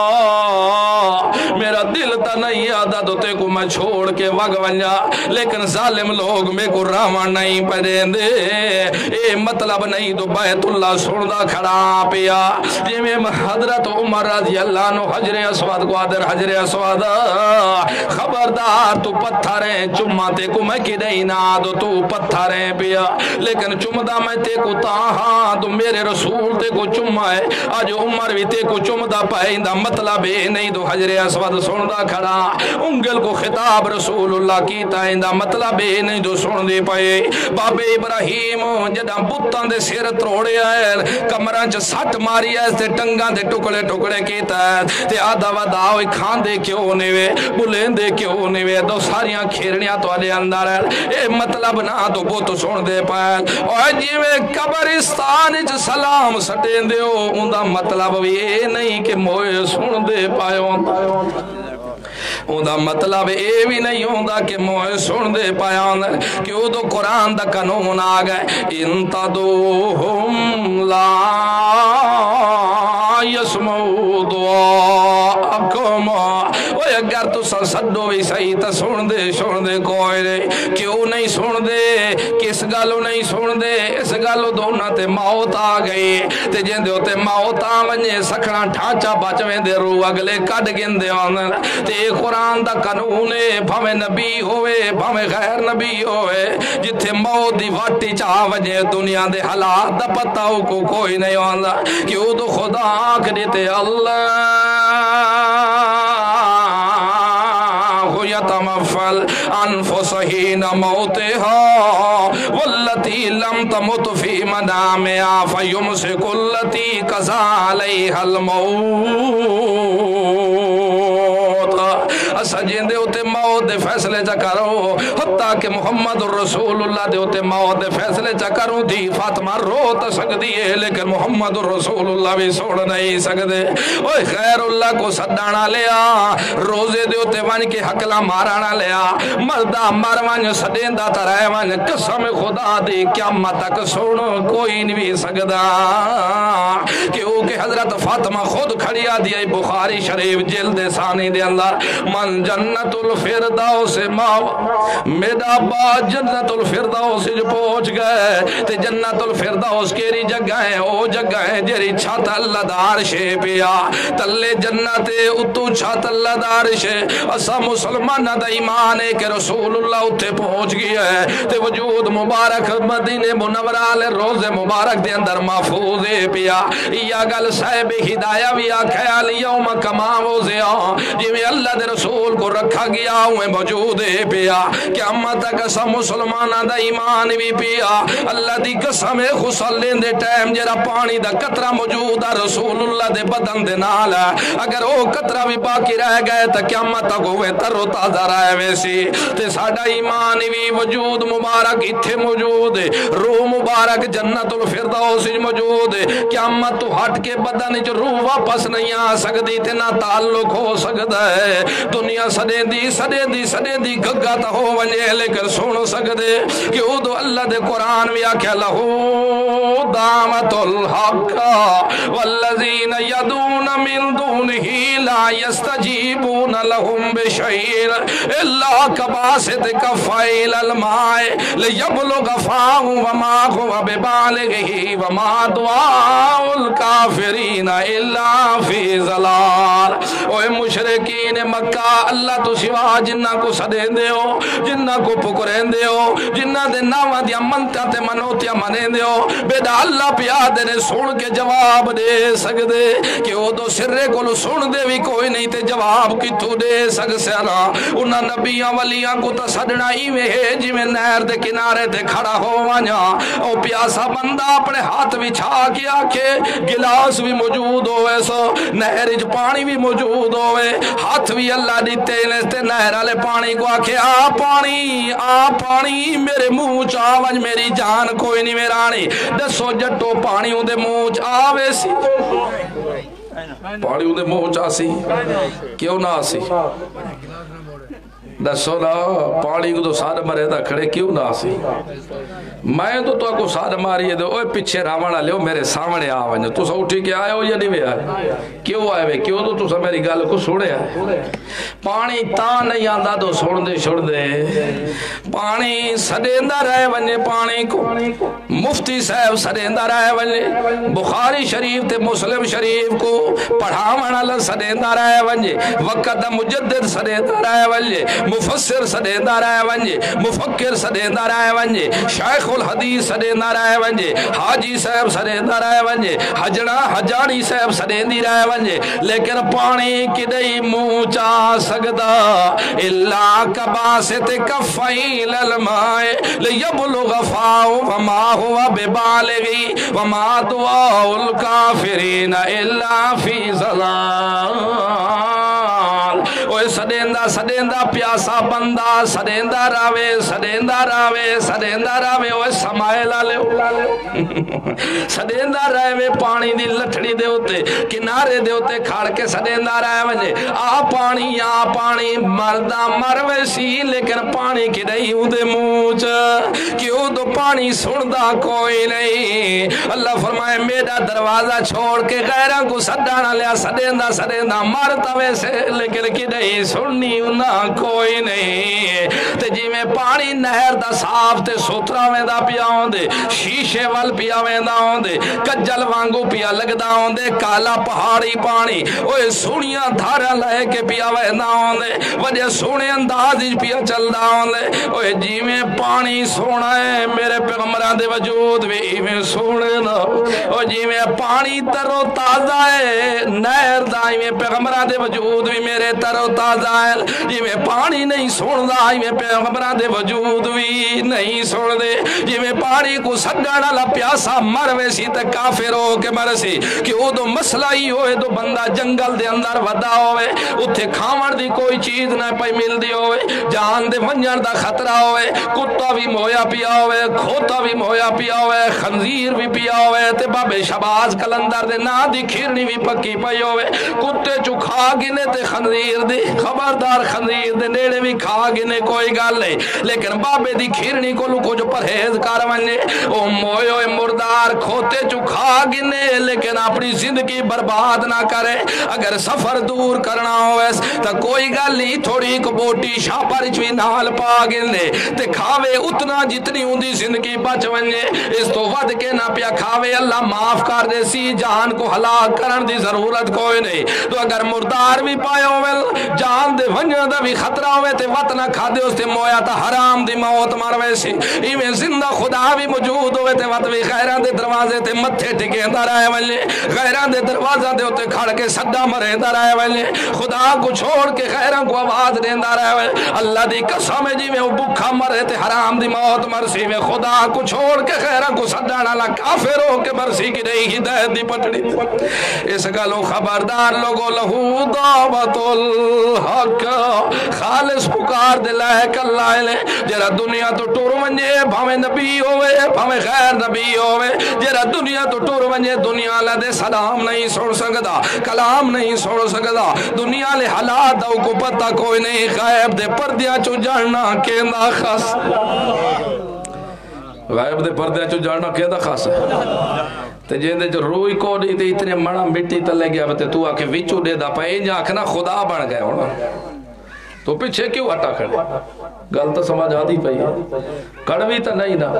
A: میرا دل تا نہیں آدھا دوتے کو میں چھوڑ کے وگ ونجا، لیکن ظالم لوگ میں کو راوان نہیں پڑھیں دے، اے مطلب نہیں تو بیت اللہ سندہ کھڑا پیا، جی میں حضرت عمر رضی اللہ عنہ حجر اسود کو آدر حجر اسود خبردار تو پتھریں چماتے کو میں کی نہیں نادو تو پتھریں پیا، لیکن چمدہ میں تے کو تاہاں تو میرے رسول تے کو چمہ ہے، آج عمر بھی تے کو چمدہ پہندہ مطلب ہے نہیں تو حجر اسود سندہ کھڑا، انگل کو خطاب رسول اللہ کی تائندہ مطلب ہے نہیں تو سن دے پائے۔ باب ابراہیم جدہ بطان دے سیر تروڑے آئے کمران چا سٹ ماری ہے تے ٹنگان دے ٹکڑے ٹکڑے کیتا ہے تے آدھا ودا ہوئی کھان دے کیوں نیوے بلین دے کیوں نیوے دو ساریاں کھیرنیاں تو آلے اندر ہے، اے مطلب نہ تو بہت سن دے پائے، اور جیوے قبرستان چا سلام سٹیں دے ہو اندہ مطلب بھی اے نہیں کہ موئے سن دے پائے اندہ مطلب اے بھی نہیں ہوندہ کہ موئے سن دے پایاں کیوں تو قرآن دا قانون آگئے انتدوہم لا یسمو دعاکم، اوہ اگر تو سنسدو بھی صحیح تا سن دے سن دے کوئی دے، کیوں نہیں سن دے، کس گالو نہیں سن دے، اس گالو دونا تے موت آگئی تے جن دے ہوتے موت آمنجے سکھنا ٹھانچا بچویں دے رو اگلے کٹ گن دے آنر تے قرآن دا قانون ہے، بھامے نبی ہوئے بھامے غیر نبی ہوئے، جتھے موت دی واٹی چاہ وجہ دنیا دے حالات دا پتاو کو کوئی نہیں آندا، کیوں تو خدا آنکھ دیتے اللہ یتمفل انفسہین موتها واللتی لم تمت فی منامها فیمسک اللتی قضا علیہا الموت، سجین دے ہوتے موت دے فیصلے چا کرو، حتیٰ کہ محمد رسول اللہ دے ہوتے موت دے فیصلے چا کرو دی فاطمہ رو تا سکتی ہے، لیکن محمد رسول اللہ بھی سوڑ نہیں سکتے، اوہ خیر اللہ کو صدانا لیا، روزے دے ہوتے ون کے حقلہ مارانا لیا، مردہ مروان صدین دا ترائے ون قسم خدا دی قیامت تک سوڑ کوئی نہیں بھی سکتا، کیونکہ حضرت فاطمہ خود کھڑیا دیا بخاری شریف جلد ثانی دے اندر من جنت الفردوس ماو میرا با جنت الفردوس جو پہنچ گئے تے جنت الفردوس کیری جگہ ہے او جگہ ہے جری چھت اللہ دارشے پیا تلے جنت اتو چھت اللہ دارشے اسا مسلمان دا ایمان ہے کہ رسول اللہ اتھے پہنچ گیا ہے تے وجود مبارک مدینہ منورہ روز مبارک دے اندر محفوظ ہے پیا یا گل صاحب ہدایہ بھی آکھیا لیوم کماو زیاں جی اللہ دے رسول کو رکھا گیا ہوئے موجود ہے پیا قیامت قسم مسلمانہ دا ایمان بھی پیا اللہ دی قسم خسل لین دے ٹائم جرا پانی دا قطرہ موجود ہے رسول اللہ دے بدن دے نال ہے اگر وہ قطرہ بھی باقی رہ گئے تا قیامت تک ہوئے تر و تازہ رہے ویسی تے ساڑا ایمان بھی وجود مبارک اتھے موجود ہے روح مبارک جنت الفردوس موجود ہے قیامت تو ہٹ کے بدن جو روح واپس نہیں آ سکتی تے نہ تعلق ہو سکتا ہے دنیا سڑے دی سڑے دی سڑے دی گگا تا ہو ونجے لیکن سن سکتے کہ او دو اللہ دے قرآن میں آکھا لہو دامت الحق والذین یدون من دونہی لا یستجیبون لہم بشیر اللہ کباسط کفائل الماء لیبلغ فاہو وما ہوا ببالغہی وما دعاء الکافرین الا فی ظلال اوہ مشرکین مکہ سوا اللہ تو سوا جنہ کو سدین دے ہو جنہ کو پکرین دے ہو جنہ دے ناوہ دیا منتہ تے منوتیا منین دے ہو بیدہ اللہ پیادے نے سن کے جواب دے سکدے کہ وہ دو سرے کو سن دے بھی کوئی نہیں تے جواب کی تو دے سک سینا انہاں نبیاں ولیاں کو تا سڑنا ہی میں ہے جی میں نہر دے کنارے تے کھڑا ہو وانیا او پیاسا بندہ اپنے ہاتھ بھی چھا کے آکھے گلاس بھی موجود ہوئے سو نہر اچ پانی بھی موجود ہوئے ہاتھ بھی اللہ دیتے لیتے نہر والے پانی کو آکھے آ پانی آ پانی میرے منہ چاوج میری جان کوئی نہیں میرا نہیں دسو جٹو پانی ہوں دے منہ چاوے سی پانی ہوں دے منہ چاسی کیوں نہ آسی دسو نا پانی کو تو سارے مرے دا کھڑے کیوں نہ آسی میں تو تو کو سارے ماری ہے دے اوہ پچھے راوڑا لے میرے سامنے آوانجا تو سا اٹھی کے آئے ہو یا نہیں بھی آئے کیوں آئے ہوئے کیوں تو تو سا میری گال کو سوڑے آئے پانی تا نہیں آندہ تو سوڑ دے چھوڑ دے پانی سڑیندہ رہے ونجے پانی کو مفتی صاحب سڑیندہ رہے ونجے بخاری شریف تے مسلم شریف کو پڑھاوان اللہ سڑیندہ رہے ونجے وقت مجدد سڑیندہ رہے ونجے مفسر سڑیندہ رہے ونجے مفکر سڑیندہ رہے ونجے شیخ الحدیث سڑیندہ رہے ونجے حاجی صاحب سڑیندہ رہے ونجے حجڑا حجانی صاحب سڑیندی رہے ونجے لیکن پانی کی دئی موچا سگدا اللہ کباست کفائل المائے لیبلغ فاؤ وما ہوا ببالغی وما دعاء الکافرین الا فی ظلال اوہ سڑیندہ سڑیندہ پیاسا بندہ سڑیندہ راوے سڑیندہ راوے سڑیندہ راوے اوہ سمائلہ لے سڑیندہ راوے پانی دی لٹھڑی دے ہوتے کنارے دے ہوتے کھاڑ کے سڑیندہ راوے جے آ پانی آ پانی مردہ مروے سی لیکن پانی کی نہیں ہوں دے موچ کیوں تو پانی سندہ کوئی نہیں اللہ فرمائے میرا دروازہ چھوڑ کے غیرہ کو سڑانا لیا سڑیندہ سڑیندہ مرتا ویسے لیکن کی نہیں سننی انہاں کوئی نہیں تے جی میں پانی نہر دا صاف تے سترہ میں دا پیا ہوں دے شیشے وال پیا میں دا ہوں دے کجل وانگو پیا لگ دا ہوں دے کالا پہاڑی پانی اوہ سونیاں دھارا لے کے پیا میں دا ہوں دے وجہ سونے انداز پیا چل دا ہوں دے اوہ جی میں پانی سونا ہے میرے پیغمبران دے وجود بھی میں سونے نا اوہ جی میں پانی ترو تازہ ہے نہر دائی میں پیغمبران دے وجود بھی میرے ترو تازہ ہے جی میں پانی نہیں سن دا ہی میں پیغمبران دے وجود بھی نہیں سن دے جی میں پانی کو سڑانا لا پیاسا مروے سی تک کافر ہو کے مرسی کہ وہ دو مسئلہ ہی ہوئے دو بندہ جنگل دے اندر ودا ہوئے اتھے کھامر دی کوئی چیز نہ پائی مل دی ہوئے جان دے منجر دا خطرہ ہوئے کتا بھی مویا پیا ہوئے کھوتا بھی مویا پیا ہوئے خنزیر بھی پیا ہوئے تے بابے شباز کلندر دے نا دی کھیرنی بھی پکی پئی ہوئے کتے چکھا گنے تے خنزیر دی خبردار خنزیر دے نیڑے بھی کھا گنے کوئی گال نہیں لیکن بابے دی کھیرنی کو لکو جو پرہیز کار ونجے او مویو مردار کھوتے چکھا گنے لیکن اپنی زندگی برباد نہ کرے اگر سفر دور کرنا ہوئے تا کوئی گال نہیں تھوڑی ایک بوٹی شاپر چوی نال پا گنے تے کھاوے اتنا جتنی ہوں دی زندگی بچ ونجے اس تو ود کے نہ پیا کھاوے اللہ معاف کر دے سی جان کو ہلاک کرن دی ضرورت کوئی نہیں تو اگر مردار بھی پائے ہوئے جان دے ونجر دا بھی خطرہ ہوئے تے وط نہ کھا دے اس تے مویا تا حرام دی موت مروے سی ایویں زندہ خدا بھی موجود ہوئے تے وط بھی غیران دے دروازے تے متھے ٹکے اندر آئے والے غیران دے دروازہ دے ہوتے کھڑ کے صدہ مرے اندر آئے والے خدا کو چھوڑ کے غیران کو آواز دے اندر آئے والے اللہ دی قسم جی میں وہ بکھا مرے تے حرام دی موت مرسی میں خدا کو چھوڑ کے غیران کو صدہ نالا کافر ہو کے مرسی کی نہیں ہدایت دی پٹڑی اس کا لو خبردار لوگو لہو دعوت الحق خالص پکار دلائے کلائے لے جرہ دنیا تو ٹور منجے بھامے نبی ہوئے بھامے غیر نبی ہوئے جرہ دنیا تو ٹور منجے دنیا لدے سلام نہیں سوڑ سکتا کلام نہیں سوڑ سکتا دنیا لے حالات دو کو پتہ کوئی نہیں غیب دے پردیاں چو جاننا کیندہ خاص غیب دے پردیاں چو جاننا کیندہ خاص تے جیندے جو روئی کو نہیں تے اتنے مڑا مٹی تلے گیا بتے تو آکے وچو دے دا پائے جا آکھنا خدا بن گئے ہونا تو پیچھے کیوں ہٹا کھڑے گل تو سمجھ آدھی پئی کڑوی تا نہیں نا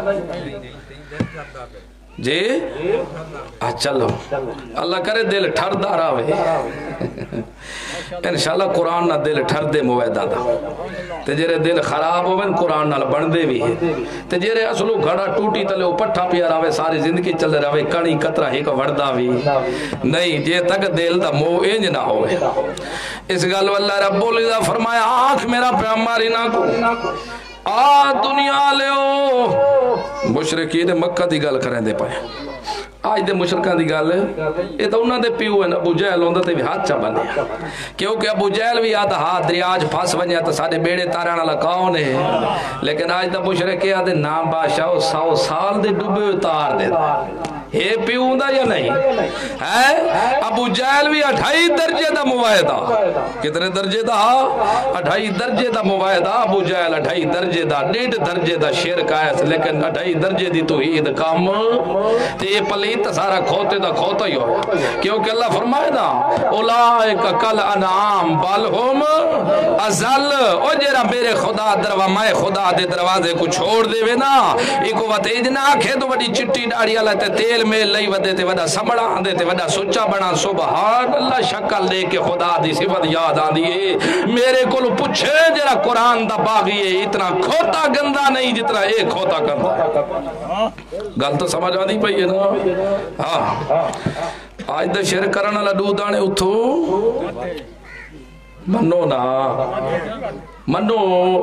A: جی چلو اللہ کرے دل ٹھر دارا ہوئے انشاءاللہ قرآن نہ دل ٹھر دے مویدہ دا تے جیرے دل خراب ہوئے قرآن نہ بڑھ دے بھی ہے تے جیرے اصلو گھڑا ٹوٹی تلے وہ پٹھا پیا رہے ساری زندگی چل رہے کڑی قطرہ ہی کا وردہ بھی نہیں جے تک دل دا مو اینج نہ ہوئے اس گل واللہ رب العزہ فرمایا آنکھ میرا پیغمبر نہ کو آ دنیا لیو مشرکین مکہ دی گل کریں دے پائے آج دے مشرکان دی گل یہ تو انہوں دے پیو ہیں ابو جہل ہوندہ تے بھی ہاتھ چا بنے کیونکہ ابو جہل بھی آدھا ہاتھ دریاج پھاس بنیا تو سارے بیڑے تارانا لکاؤں نے لیکن آج دا مشرکی آدھے نام بادشاہ سو سال دے ڈوبے اتار دے یہ پیو ہوندہ یا نہیں ہے ابو جہل بھی اٹھائی درجے دا موائدہ کتنے درجے دا اٹھائی درجے دا موائدہ ابو جہل اٹھائی درجے دا ڈیڑھ درجے دا شرک آئیس لیکن اٹھائی درجے دی توحید کام تے یہ پلیت سارا کھوتے دا کھوتا ہی ہو کیونکہ اللہ فرمائے دا اولائک کل انعام بل ہم ازل او جیرا میرے خدا دروا مائے خدا دے دروازے کو چھوڑ دے وے نا ایک وقت ایجنا آکھے تو بڑی چٹی ڈاڑی اللہ تے تیل میں لئی ودے تے وڈا سمڑا آندے تے وڈا سچا بنا سبحان اللہ شکل لے کے خدا دی صفت یاد آندی ہے میرے کول پوچھے جرا قرآن دا باغی ہے اتنا کھوتا گندا نہیں جتنا ایک کھوتا کرتا ہے گل تو سمجھ آندی پئی ہے نا ہاں آج دے شیر کرنا لڈو دانے اتھو منو نا منو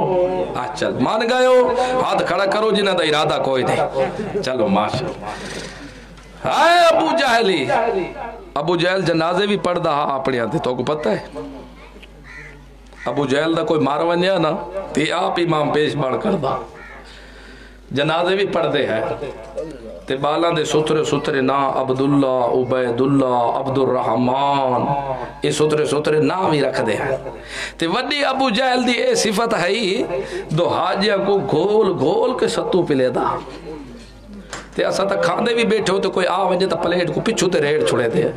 A: چل مان گئے ہو ہاتھ کھڑا کرو جنہ دا ارادہ کوئی نہیں چلو ماشاءاللہ ہائے ابو جہلی ابو جہل جنازے بھی پڑھ دا اپنے آتے تو کو پتہ ہے ابو جہل دا کوئی مارونیا نا تی آپ امام پیش بڑھ کر دا جنازے بھی پڑھ دے ہیں تے بالاں دے سترے سترے نا عبداللہ عبیداللہ عبدالرحمن یہ سترے سترے نام ہی رکھ دے ہیں تے وڈی ابو جہل دی اے صفت ہے ہی دو حاجیہ کو گھول گھول کے ستو پلے دا تے ایسا تک کھاندے بھی بیٹھے ہو تو کوئی آ وجہ تا پلیٹ کو پچھو تے ریڑ چھوڑے دے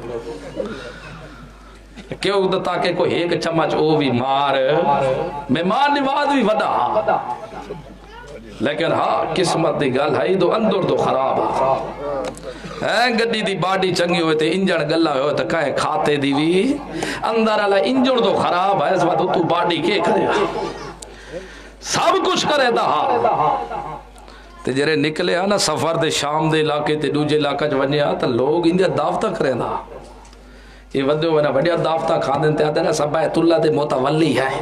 A: کیوں دا تاکہ کوئی ایک چمچ او بھی مار مہمان نواز بھی ودا لیکن ہاں قسمت دی گل ہے دو اندر دو خراب ہے گڈی دی باڈی چنگی ہوئے تے انجن گلا ہوئے تے کہیں کھاتے دی بھی اندر علا انجن دو خراب ہے اس وقت تو باڈی کے کرے سب کچھ کرے دا تے جرے نکلے آنا سفر دے شام دے علاقے تے دوجے علاقہ جو ونیا تا لوگ اندیا دعوتہ کریں دا یہ ودیو ونا بڑیا دعوتہ کھاندن تے آدھے نا سب بیت اللہ دے متولی ہے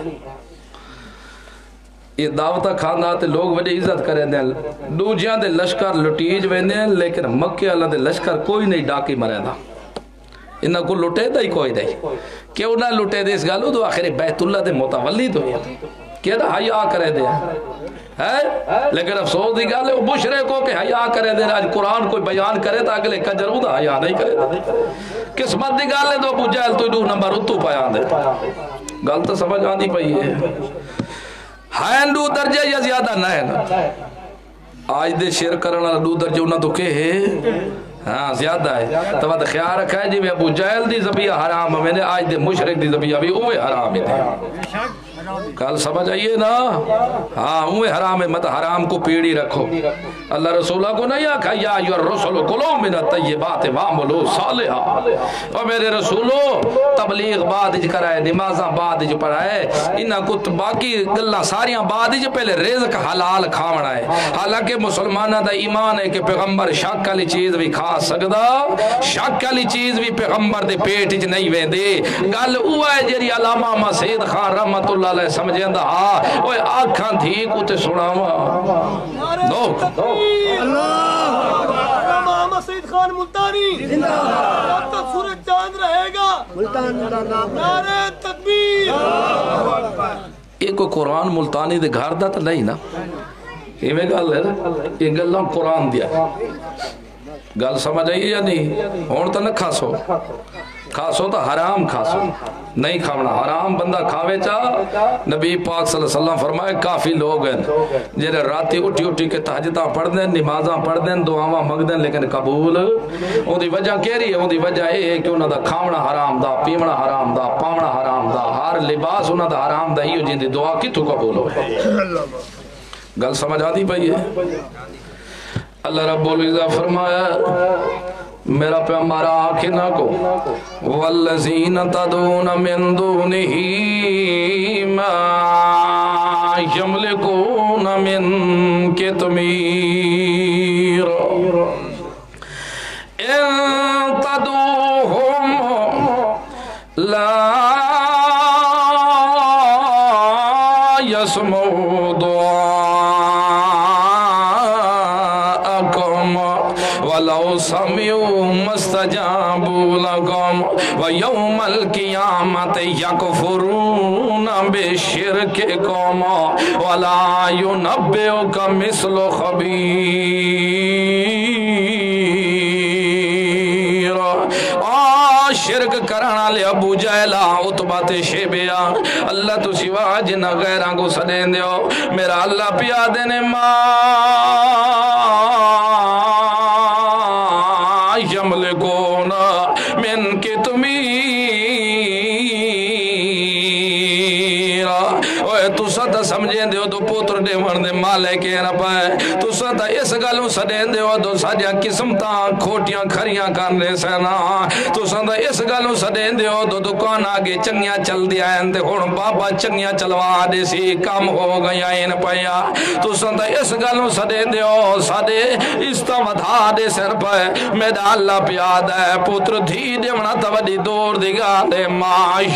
A: یہ دعوتہ کھاندہ تے لوگ بڑی عزت کریں دیں دوجیاں دے لشکر لٹیج ویندیں لیکن مکہ اللہ دے لشکر کوئی نہیں ڈاکی مرے دا انہاں کو لٹے دا ہی کوئی نہیں کیوں نہ لٹے دے اس گالو تو آخر بیت اللہ دے متولی تو ہے کیا دا حیاء کرے دے ہے لیکن افسوس دی گالے وہ مشرے کو کہ حیاء کرے دے آج قرآن کوئی بیان کرے تا اگلے کجر دا حیاء نہیں کرے دا قسمت دی گالے تو ابو جہل تو دو نمبر اتو بیان دے گل تو سمجھ آندی پئی ہے ہین دو درجے یا زیادہ نہ ہے آج دے شیر کرنا دو درجے انہاں تو کہ ہے ہاں زیادہ ہے تو بات خیال رکھا ہے جی میں ابو جہل دی زبیہ حرام ہے میں نے آج دے مشرک دی زبیہ بھی اوہ حرام ہے کل سمجھ آئیے نا ہاں اوہ حرام ہے مت حرام کو پیڑی رکھو اللہ رسولہ کو نہیں آکھا یا ایو الرسول کلو من الطیبات وعملو صالحا اور میرے رسولو تبلیغ بعد اج کرائے نمازاں بعد اج پڑھائے انہاں کو باقی گلہ ساریاں بعد اج پہلے رزق حلال کھاونا ہے حالانکہ مسلمانہ دا ایمان ہے کہ پیغمبر شک والی چیز بھی کھا سکدا شک والی چیز بھی پیغمبر دے پیٹ اج نہیں ویندے گل اوہ ہے جری علامہ مسعود خان رحمت اللہ علیہ سمجھیں دا ہاں اوہ آکھاں تھی کو تے سناواں دو
B: علامہ مسعود خان ملتانی جب تک سورج چاند رہے گا نعرہ تکبیر
A: یہ کوئی قرآن ملتانی دے گھر دا تا نہیں نا یہ میں گل ہے نا یہ گل ہم قرآن دیا گل سمجھ آئیے یا نہیں ہون تا نہ کھاسو کھاسو تا حرام کھاسو نہیں کھاونا حرام بندہ کھاوے چاہ نبی پاک صلی اللہ علیہ وسلم فرمائے کافی لوگ ہیں جنہیں راتی اٹھی اٹھی کے تہجداں پڑھ دیں نمازاں پڑھ دیں دعاواں مگ دیں لیکن قبول ان دی وجہ کہہ رہی ہے ان دی وجہ یہ ہے کہ انہوں دا کھاونا حرام دا پیونا حرام دا پاونا حرام دا ہر لباس انہوں دا حرام دا ہی جن دی دعا کی تو قبول ہوئے گل سمجھ آتی پئی ہے اللہ رب العزہ فرمایا میرا پیغمبر آخنا کو والذین تدعون من دونه ما یملکون من قطمیر ان تدعوهم لا يسمعوا دعاءكم ولو سمعوا ما استجابوا لكم ويوم القيامة يكفرون بشرككم ولا ينبئك مثل خبير. شرک کرانا لے ابو جہلا اتبا تے شیبیا اللہ تو سوا جنہ غیران کو سدین دیو میرا اللہ پیا دینے ما یملکون من قطمیر. اوہ تو ستا سمجھیں دیو تو پوتر دے ورد مالے کے نہ پائے تو ستا اس گلوں سدین دیو تو ساجا قسم تا کھوٹیاں کھریاں کرنے سینا تو ستا اس گلوں سدین دیو تو دکان آگے چنگیاں چل دیا ہیں تے ہون بابا چنگیاں چلوا دے سی کام ہو گیا ہیں پایا تو ستا اس گلوں سدین دیو سادے استا ودھا دے سر پائے میرا اللہ پیاد ہے پوتر دھی دیونا توڑی دور دیگا دے ما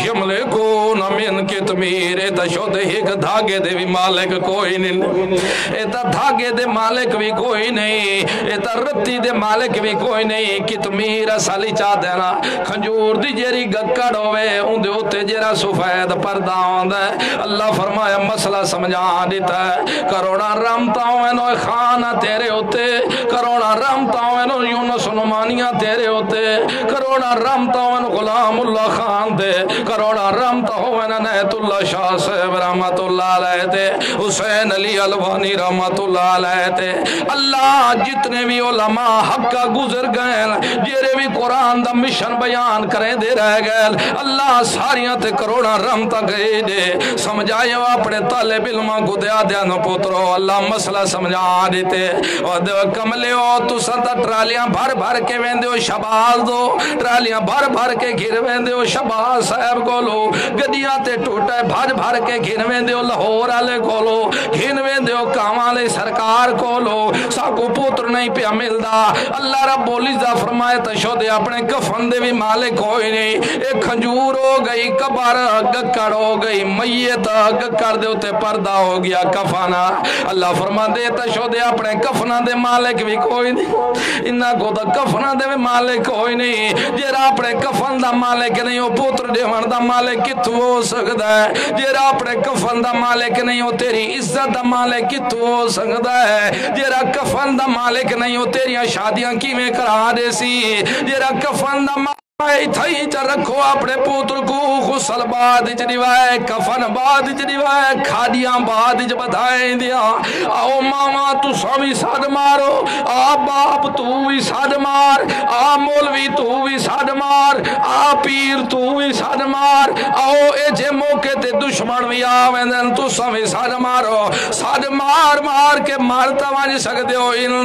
A: یملکون من قطمیر. ایتا شود ایک دھاگے دے بھی مالک کوئی نہیں ایتا دھاگے دے مالک بھی کوئی نہیں ایتا رتی دے مالک بھی کوئی نہیں. قطمیر سالی چاہ دینا کھنجور دی جیری گکڑ ہوئے ان دے ہوتے جیرا سفید پردہ ہوندہ ہے. اللہ فرمایا مسئلہ سمجھا دیتا ہے کروڑا رامتا ہوئے نو خانہ تیرے ہوتے کروڑا رامتا ہوئے نو یونس نمانیاں تیرے ہوتے کروڑا رامتا ہوئے نو غلام اللہ خان دے کروڑا رامتا ہوئے نو نیت اللہ شاہ صاحب رحمت اللہ علیہ تھے حسین علی الوانی رحمت اللہ علیہ تھے. اللہ جتنے بھی علماء حق کا گزر گئے جیرے بھی قرآن دا مشن بیان کریں دے رہ گئے اللہ ساریاں تے کروڑا رحمتہ گئے دے سمجھائے وہ اپنے طالب علماء کو دیا دیا نو پوترو اللہ مسئلہ سمجھا دیتے اور دے کملے ہو تو ستا ٹرالیاں بھر بھر کے ویندے ہو شباز دو ٹرالیاں بھر بھر کے گھر ویندے ہو شباز صاحب کو لو گدیاں تے ٹوٹا ہے بھر بھر کے گھن ویندے ہو لاہور آلے کو لو گھن ویندے ہو کامالے سرکار کو لو ساکو پوتر نہیں پیا ملدا. اللہ رب العزت فرمائے تشو دے اپنے کفن دے بھی مالک ہوئی نہیں ایک کھنجور ہو گئی کبار گکڑ ہو گئی میت گکڑ دے ہوتے پردہ ہو گیا کفانا. اللہ فرما دے تشو دے اپنے کفنا دے مالک بھی کوئی نہیں انہا کو دا کفنا دے بھی مالک کوئی نہیں جیرا اپنے کفن دا مالک نہیں ہو پوتر دے ون دا مالک کتو ہو سکتا ہے جیرا اپنے کفن دا مالک نہیں ہو تیری عزت دا مالک کتو ہو سکتا ہے جیرا کفن دا مالک نہیں ہو تیری شادیاں کی میں کرا دے سی جیرا کفن دا مالک تھائی چا رکھو اپنے پوتر کو غسل بعد اچ دیوائے کفن بعد اچ دیوائے کھادیاں بعد اچ بدھائیں دیا. آؤ ماما تو سوی ساد مارو آ باپ تو بھی ساد مار آ مولوی تو بھی ساد مار آ پیر تو بھی ساد مار آؤ اے جے موقع تے دشمن بھی آویں تو سوی ساد مارو ساد مار مار کے مارتا وانج سکتے ہو ان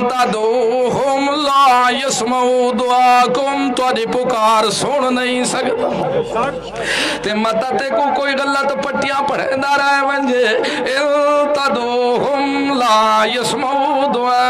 A: تدعوہم لا یسمعوا دعاکم تو دی پکار سن نہیں سکتا تے متا تے کو کوئی غلط پٹیاں پڑھے دارا ہے ونجے تدعوہم لا یسمعوا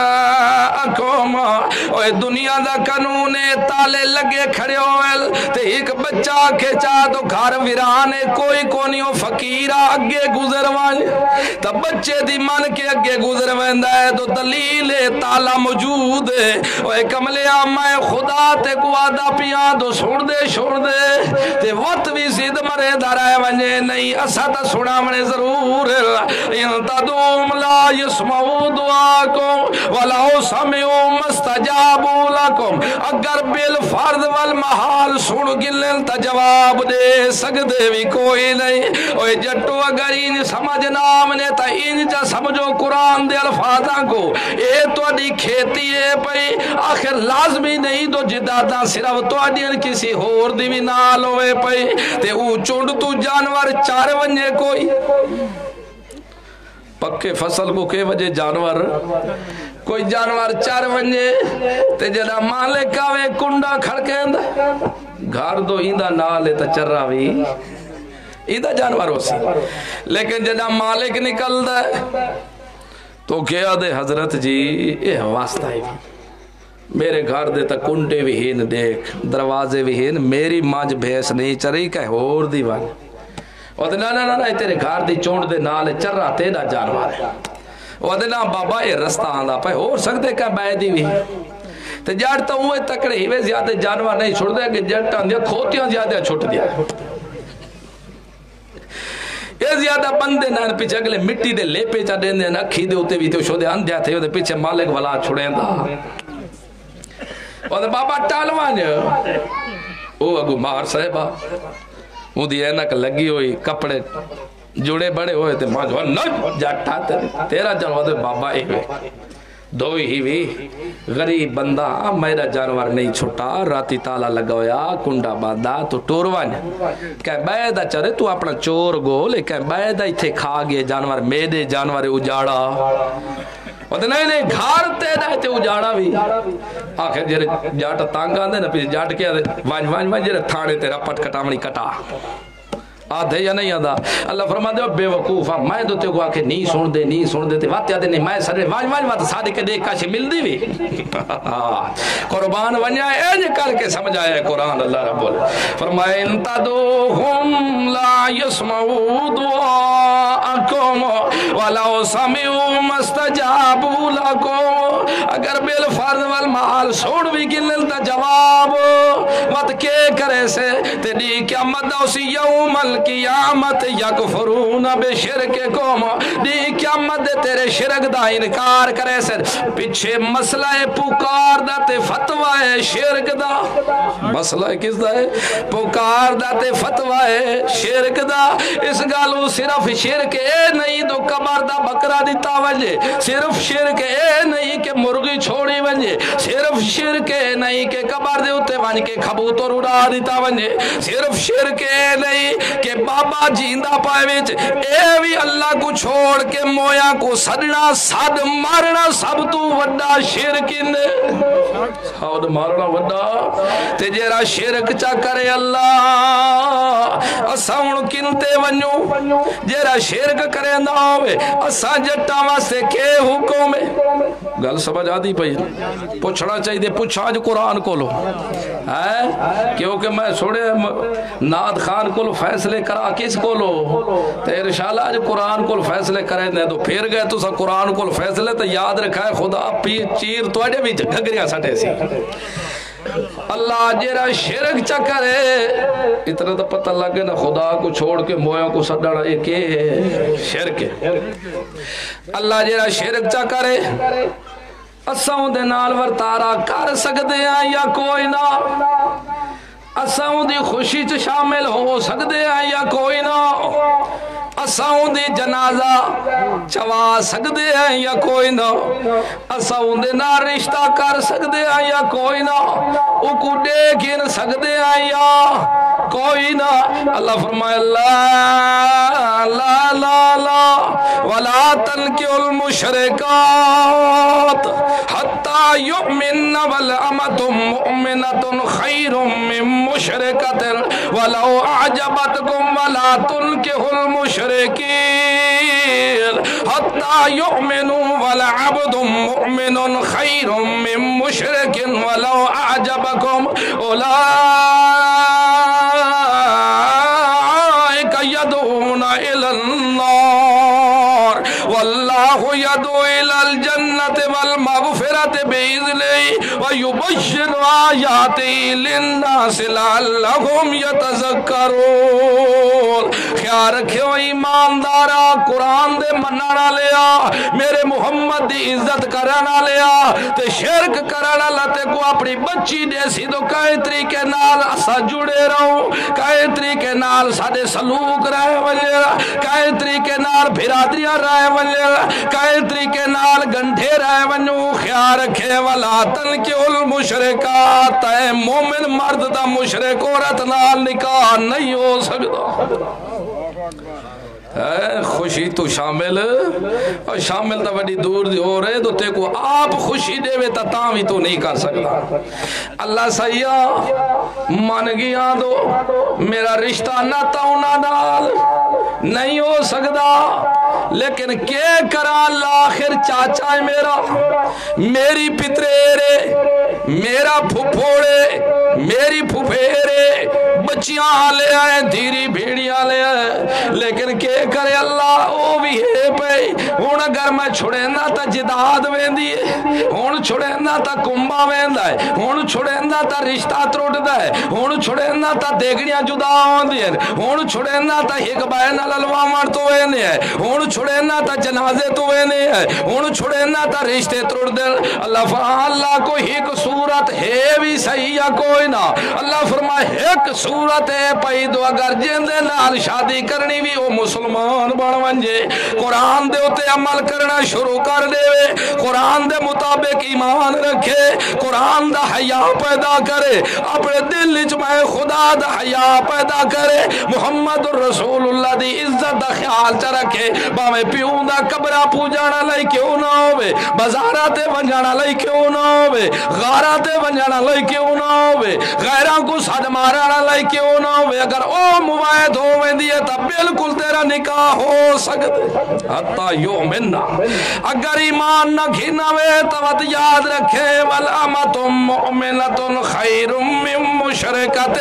A: دعاکم. اوہ دنیا دا قانون تالے لگے کھڑے ہوئل تے ایک بچہ کھچا تو گھر ویرانے کوئی کونیوں فقیرہ اگے گزر وانج تا بچے دی من کے اگے گزر ویندا ہے تو دلیل تالا موجود ہے. اوہ کملے آمائے خدا تے کو آدھا پیاں دو سن دے چھوڑ دے تے وقت بھی زید مرے دارائے ونجے نہیں اسا تا سنا منے ضرور ان تدعوہم لا یسمعوا دعاکم ولو سمعوا ما استجابوا لکم اگر بالفرض والمحال سن گلن تا جواب دے سکدے بھی کوئی نہیں. اوہ جٹو اگر ان سمجھ نام نے تا ان جا سمجھو قرآن دے الفاظاں کو اے تو دی کھیتی ہے پئی آخر لازمی نہیں تو جدادا صرف تو دیل کسی ہور دی بھی نال ہوئے پئی تے او چونڈ تو جانور چار ونجے کوئی پکے فصل کو کے وجہ جانور کوئی جانور چار ونجے تے جدا مالک آوے کنڈا کھڑکے اندہ گھر دو ایندہ نالے تا چرہ بھی ایندہ جانور ہو سی لیکن جدا مالک نکل دے تو کیا دے حضرت جی اے واسطہ ہی میرے گھر دے تا کنڈے بھی ہین دیکھ دروازے بھی ہین میری مانج بھیس نہیں چرہی کہ اور دیوان وہ دے نا نا نا تیرے گھر دی چونڈ دے نالے چرہ تیرا جانور ہے وہ دے نا بابا یہ رستہ آندہ پہ ہو سکتے کہ بیدی بھی تو جاڑتا ہوئے تکڑے ہی وے زیادہ جانور نہیں چھوڑ دے کہ جاڑتا اندیا کھوتیاں زیادہ چھوٹ دیا یہ زیادہ بندے نا پیچھے اگلے مٹی دے لے پیچھا دین دے نا کھی دے ہوتے بھی تو شو دے اندیا تھے وہ دے پیچھے مالک والا چھوڑیں دا وہ دے بابا ٹالوان او اگو مار صاحبہ وہ دی اینک لگی ہوئی کپڑے جوڑے بڑے ہوئے تھے ماں جو نہ جاٹھا تیرا جانور دے بابا ہی ہوئے دو ہی بھی غریب بندہ میرا جانور نہیں چھوٹا راتی تالا لگا ہویا کنڈا باندھا تو ٹوروان کہ بیدہ چرے تو اپنا چور گو لیکن بیدہ ہی تھے کھا گئے جانور میدے جانور اجاڑا وہ تو نہیں نہیں گھار تیدہ تھے اجاڑا بھی آخر جرے جاٹا تانگا دے نا پیچھے جاٹ کیا دے وانج وانج وانج جرے تھانے تیرا پٹ کٹامنی کٹا آدھے یا نہیں آدھا اللہ فرما دے بے وقوفہ میں دوتے کو آکے نہیں سن دے نہیں سن دے واتے آدھے نہیں میں سرے وانج وانج وات سادے کے دیکھ کاشی مل دی بھی قربان ونیا اینج کر کے سمجھ آیا ہے قرآن اللہ رب بولے فرمائے انتدوہم لا یسمعو دعاکم ولو سمعو مستجابو لکم اگر بالفرد والمال سوڑ بھی گلن تا جواب وات کے کرے سے تیری قیامت دوسی یوم القیامت یکفرون بے شرک کوم دی قیامت تیرے شرک دا انکار کرے سے پیچھے مسئلہ پکار دا تے فتوہ شرک دا مسئلہ کس دا ہے پکار دا تے فتوہ شرک دا اس گالو صرف شرک اے نہیں دو کبار دا بکرہ دیتا وجہ صرف شرک اے نہیں کہ مرغی چھوڑی وجہ صرف شرک اے نہیں کہ کبار دے ہوتے وانی کے کھبوتر اڑا دیتا وجہ صرف شرک اے نہیں کہ بابا جیندہ پائے ویچ اے بھی اللہ کو چھوڑ کے مویا کو سڑنا ساد مارنا سب تو وڈا شرک اندے ساد مارنا وڈا تیجیرا شرک چا کرے اللہ اساؤن کنتے ونیو جیرا شرک کرے نہ ہوئے اسا جٹا واسے کے حکم ہے گل سمجھ آدھی پئی پوچھنا چاہیے دے پوچھا جو قرآن کو لو ہے کیونکہ میں سوڑے ناد خان کو لو فیصلے کرا کس کو لو تو ارشالہ جو قرآن کو فیصلے کرے دیں تو پھر گئے تو سا قرآن کو فیصلے تو یاد رکھائے خدا پی چیر تو اڈے بھی گھگریاں سٹے سی اللہ جیرا شرک چکرے اتنا تو پتہ لگے نا خدا کو چھوڑ کے مویا کو سڈڑا ایک شرک ہے اللہ جیرا شرک چکرے اساؤں دے نال ورتارا کر سکتے ہیں یا کوئی نہ اساؤں دی خوشی چ شامل ہو سکتے ہیں یا کوئی نہ اساؤں دی جنازہ چوا سکتے ہیں یا کوئی نہ اساؤں دے نہ رشتہ کر سکتے ہیں یا کوئی نہ اکو دیکھن سکتے ہیں یا کوئی نہ اللہ فرمائے لا لا لا لا ولا تنکیو المشرکات حتی یؤمن والامت مؤمنت خیر من مشرکت ولو اعجبتکم ولا تنکیو المشرکین حتی یؤمن والعبد مؤمن خیر من مشرک ولو اعجبکم اولئک يدعون إلى النار والله يدعو إلى الجنة والمغفرة بإذنه ويبشر آياته للناس لعلهم يتذكرون خیال رکھو ایماندارا قرآن دے منانا لیا میرے محمد دی عزت کرانا لیا تے شرک کرانا لتے کو اپنی بچی دے سی دو کئی طریقے نال اسا جڑے رہو کئی طریقے نال سادے سلوک رہے وجہ کئی طریقے نال بھرادریاں رہے وجہ کئی طریقے نال گنڈھے رہے ونو خیال رکھے والا تنکیو المشرکات اے مومن مرد دا مشرک عورت نال نکاح نہیں ہو سکتا خوشی تو شامل اور شامل تا بڑی دور دی ہو رہے تو تے کو آپ خوشی دے وے تا تاوی تو نہیں کر سکتا اللہ سیاہ مان گیا دو میرا رشتہ نہ تاؤنا ڈال نہیں ہو سکتا لیکن کیا کرا اللہ آخر چاچا ہے میرا میری پتریرے میرا پھپھوڑے میری پھپھیرے بچیاں لے آئے دھیری بھیڑیاں لے آئے لیکن کیا کرے اللہ وہ بھی ہے پہ ہون اگر میں چھڑینا تا جداد ویندی ہے ہون چھڑینا تا کمبا ویندہ ہے ہون چھڑینا تا رشتہ تروٹ دا ہے ہون چھڑینا تا دیگڑیاں جدا ہوندی ہے ہون چھڑینا تا ایک بائن الالوہ مار تو وینے ہے ہون چھڑینا تا جنازے تو وینے ہے ہون چھڑینا تا رشتے تروٹ دے اللہ فرما اللہ کو ایک صورت ہے بھی صحیح یا کوئی نہ اللہ فرما ایک صورت ہے پیدو اگر جندے نال شادی کرنی بھی وہ مسلمان بڑھ ونجے قرآن دے ہوتے عمل کرنا شروع کر دے قرآن دے مطابق ایمان رکھے قرآن دا حیاء پیدا کرے اپنے دل وچ میں خدا دا حیاء پیدا کرے محمد رسول اللہ دی عزت دا خیال چا رکھے باویں پیوں دا قبرہ پوجانا لئی کیوں نہ ہوئے بازاراتے ونجانا لئی کیوں نہ ہوئے غاراتے ونجانا لئی کیوں نہ ہوئے غیران کو صد مارانا لئی کیوں نہ ہوئے اگر او موائد ہوئے دیئے تا بالکل تیرا نکاح ہو سکتے حتی یومننا اگر ایمان نہ گھینا وے توت یاد رکھے والامت مؤمنت خیر من مشرکت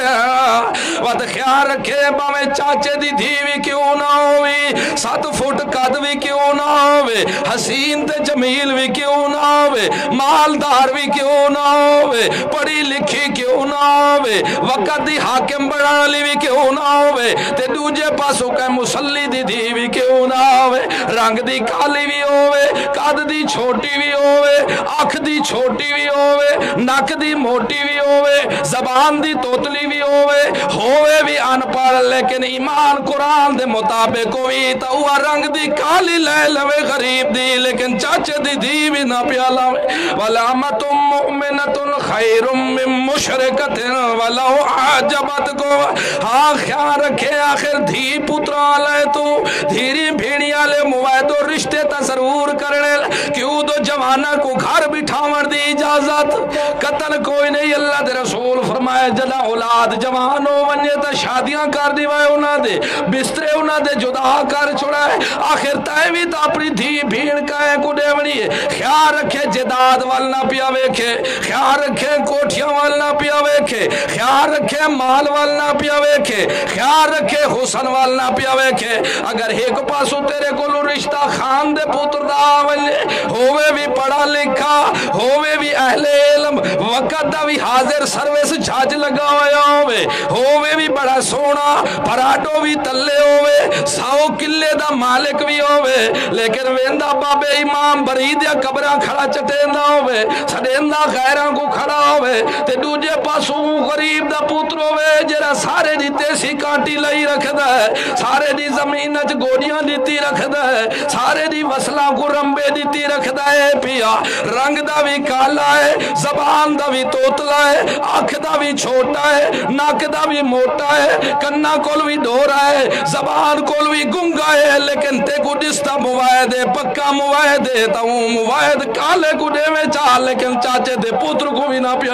A: وقت خیال رکھے باویں چاچے دی دھیوی کیوں نہ ہوئی سات فٹ قد بھی کیوں نہ ہوئے حسین تے جمیل بھی کیوں نہ ہوئے مالدار بھی کیوں نہ ہوئے پڑھی لکھی کیوں نہ ہوئے وقت دی حاکم بڑھا لی بھی کیوں نہ ہوئے تے دوجے پاسوں کہ مسلی دی دی بھی کیوں نہ ہوئے رنگ دی کالی بھی ہوئے قد دی چھوٹی بھی ہوئے آنکھ دی چھوٹی بھی ہوئے ناک دی موٹی بھی ہوئے زبان دی توتلی بھی ہوئے ہوئے بھی ان پڑھ لیکن ایمان قرآن دے مطابق ہوئی تا ہوا رنگ دی کالی لے لوے غریب دی لیکن چاچے دی دی بھی نہ پیالا والامت مؤمنت خیر من مشرکت ولو عجبت کو ہاں خیال رکھے آخر دھی پترا لے تو دھیری بھیڑیاں لے موائد و رشتے تا ضرور کرنے کیوں دو جوانہ کو گھر بٹھاور دی اجازت قتل کوئی نہیں اللہ دے رسول فرمائے جدا اولاد جوانوں ونجے تا شادیاں کر دیوائے انہاں دے بسترے انہاں دے جدا کر چھوڑائے آخر تائیوی تا اپنی دھی بھیڑ کائے کو دے ونی ہے خیال رکھے جداد والنا پیا ویکھے خیال رکھے کوٹھیاں والنا پیا ویکھے خیال رکھے مال والنا پیا ویکھے خیال رکھے حسن والنا پیا ویکھے اگر ایک پاسو تیرے کو لو رشتہ خان دے پوتر دا ونجے ہوئے بھی پڑھا لکھا ہوئے بھی اہل علم وقت دا بھی حاضر سروس جھاج لگا ہویا ہوئے ہوئے بھی بڑا سونا پراٹو بھی تلے ہوئے ساؤ کلے دا مالک بھی ہوئے لیکن ویندہ بابے امام برید یا قبرہ کھڑا چٹیندہ ہوئے سڑیندہ غیران کو کھڑا ہوئے تے دوجے پاسوں غریب دا پوتر ہوئے جرہ سارے دی تیسی کانٹی لئی رکھ دا ہے سارے دی زمینت گوڑیاں دیتی رکھ دا ہے سارے دی وصلہ کو رمبے دیتی رکھ دا ہے پیا رنگ دا بھی کالا ہے زبان دا بھی توتلا ہے آنکھ دا بھی چھوٹا ہے ناک دا بھی موٹا ہے کنہ کول بھی ڈورا ہے زبان کول بھی گنگا ہے لیکن تے کو ڈستا موائد ہے پکا موائد ہے تا ہوں موائد کالے کو دے میں چاہ لیکن چاچے دے پوتر کو بھی نہ پیا